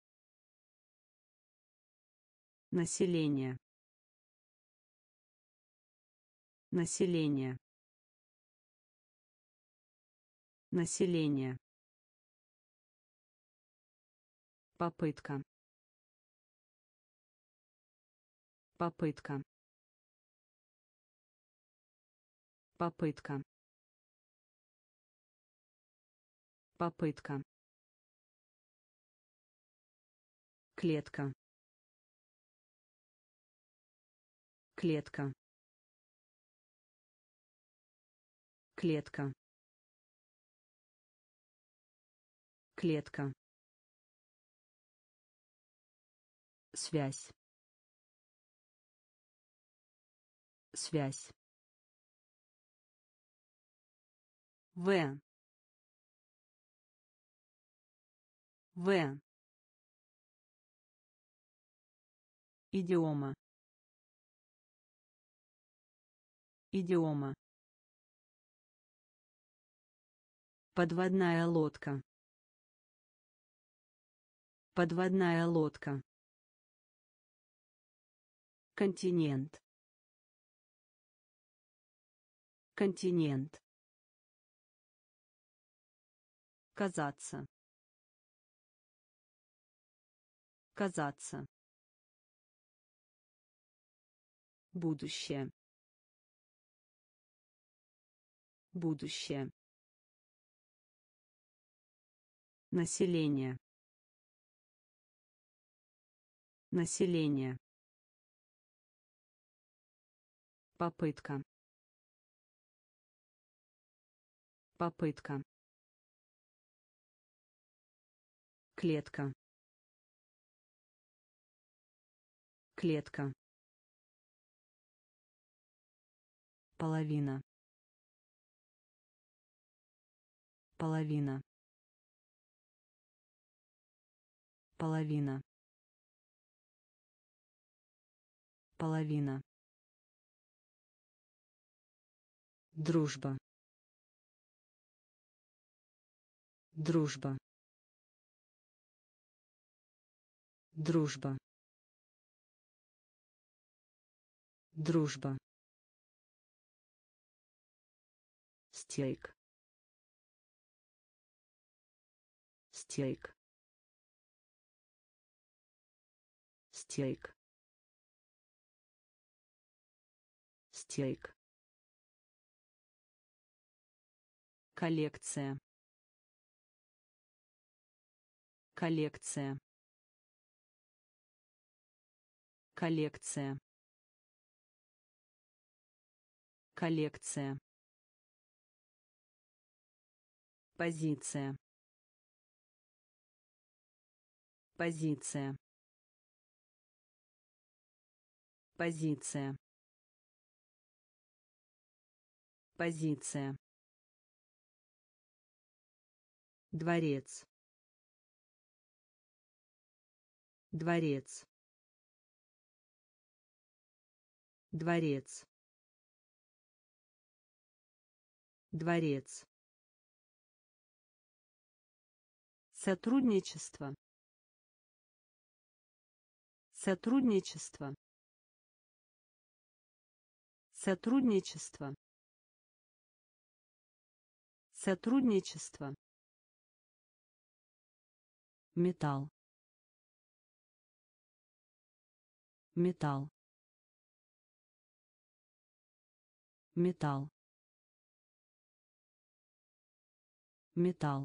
A: Население. Население. Население. Попытка. Попытка. Попытка. Попытка. Клетка. Клетка. Клетка. Клетка. Связь. Связь. В. В. Идиома. Идиома. Подводная лодка. Подводная лодка. Континент. Континент. Казаться. Казаться. Будущее. Будущее. Население. Население. Попытка. Попытка. Клетка. Клетка. Половина. Половина. Половина. Половина. Дружба. Дружба. Дружба. Дружба. Стейк. Стейк. Стейк. Стейк. Коллекция. Коллекция. Коллекция. Коллекция. Позиция. Позиция. Позиция. Позиция. Дворец. Дворец. Дворец. Дворец. Сотрудничество. Сотрудничество. Сотрудничество. Сотрудничество. Металл. Металл. Металл. Металл.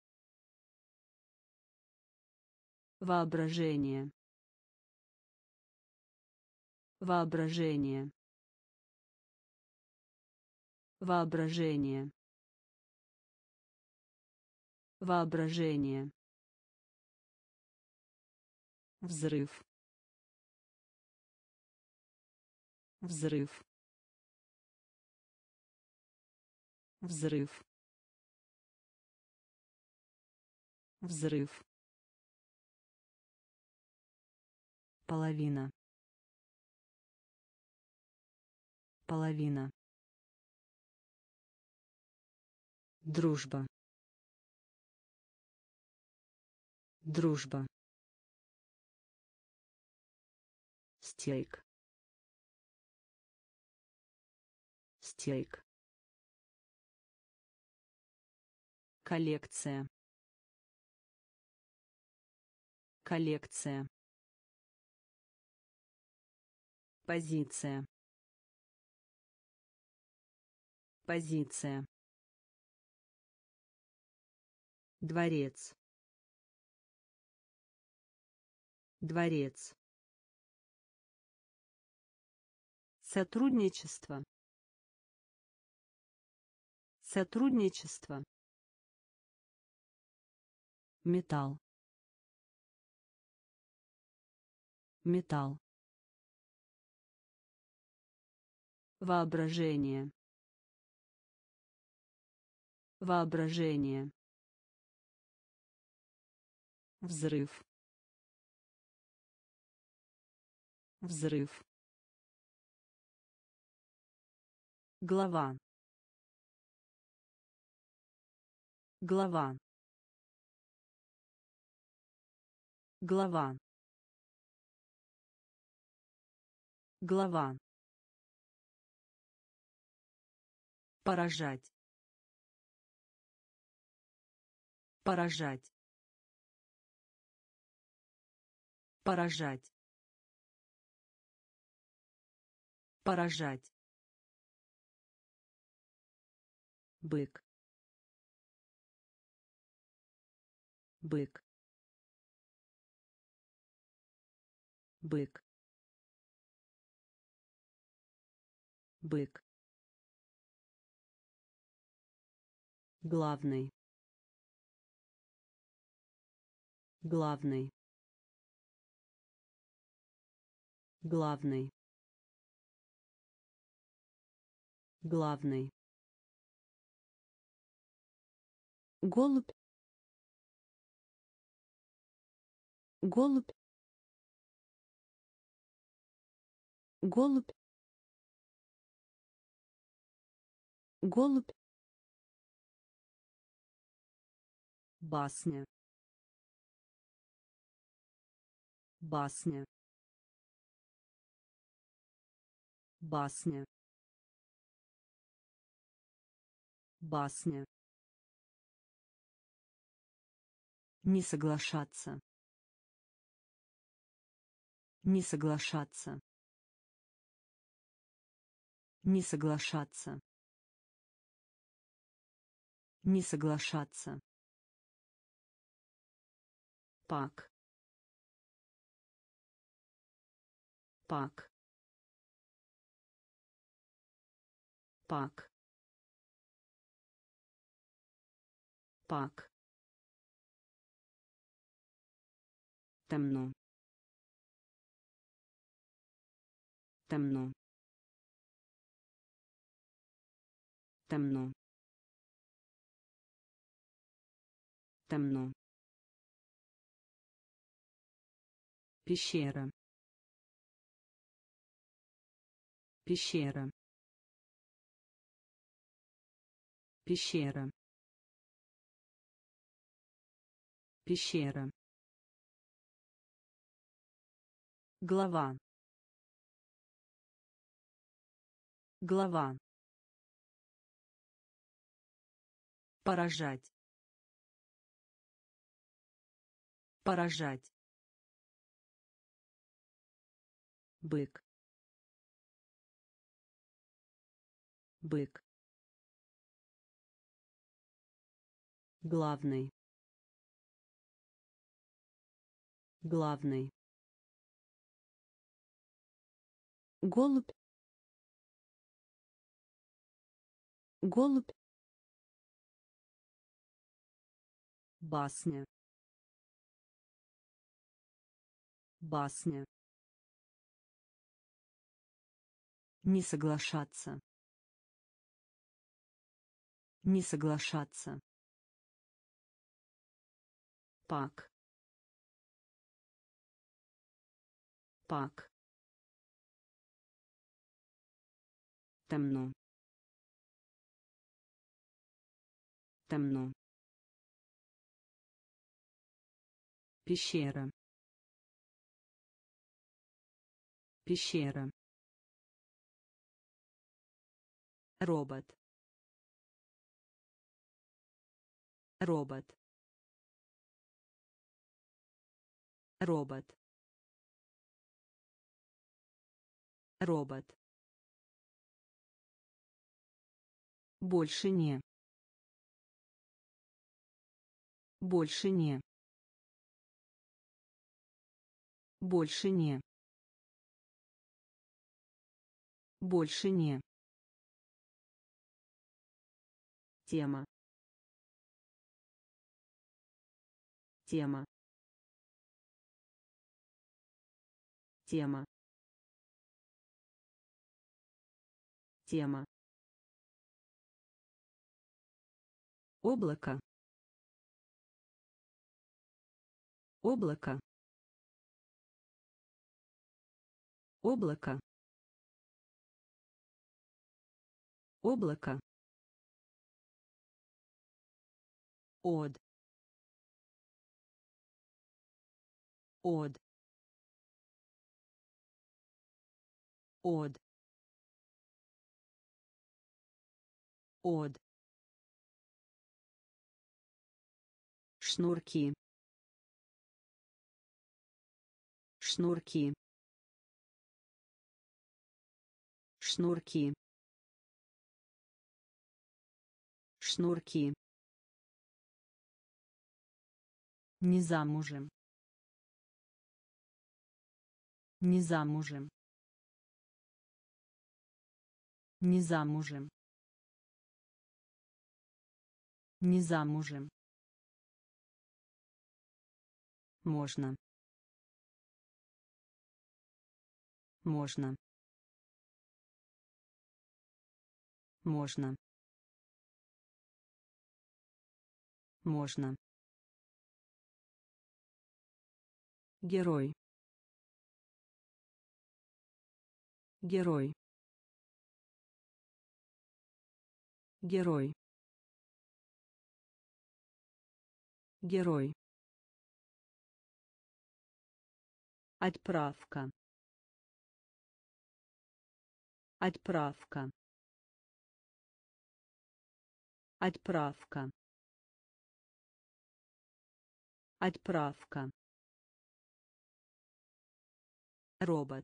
A: Воображение. Воображение. Воображение. Воображение. Взрыв. Взрыв. Взрыв. Взрыв. Половина. Половина. Дружба. Дружба. Стейк. Стейк. Коллекция. Коллекция. Позиция. Позиция. Дворец. Дворец. Сотрудничество. Сотрудничество. Металл. Металл. Воображение. Воображение. Взрыв. Взрыв. Глава. Глава. Глава. Глава. Поражать. Поражать. Поражать. Поражать. Бык. Бык. Бык. Бык. Главный. Главный. Главный. Главный. Голубь. Голубь. Голубь. Голубь. Басня. Басня. Басня. Басня. Не соглашаться. Не соглашаться. Не соглашаться. Не соглашаться. Пак. Пак. пак, пак, темно, темно, темно, темно, пещера, пещера, пещера, пещера, глава, глава, поражать, поражать, бык, бык, главный, главный, голубь, голубь, басня, басня, не соглашаться, не соглашаться, пак, пак, темно, темно, пещера, пещера, робот, робот, робот, робот, больше не, больше не, больше не, больше не, тема, тема, тема, тема, облако, облако, облако, облако, от, от, от, от, шнурки, шнурки, шнурки, шнурки, не замужем, не замужем, не замужем, не замужем, можно, можно, можно, можно, герой, герой, герой, герой, отправка, отправка, отправка, отправка, робот,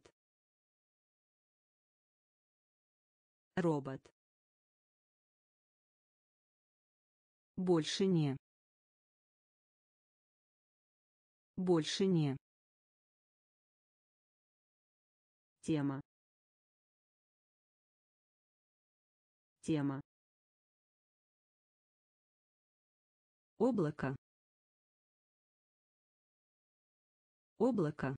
A: робот, больше не, больше не, тема, Тема. Облако. Облако.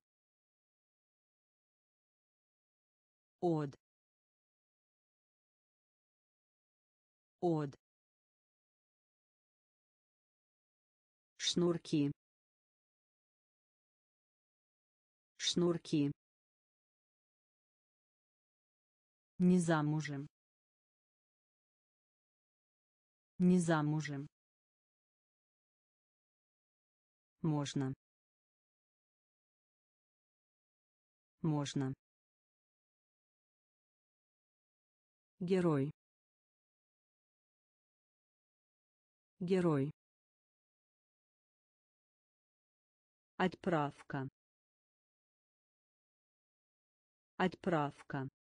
A: Од. Од. Шнурки. Шнурки. Не замужем. Не замужем. Можно. Можно. Герой. Герой. Отправка. Отправка.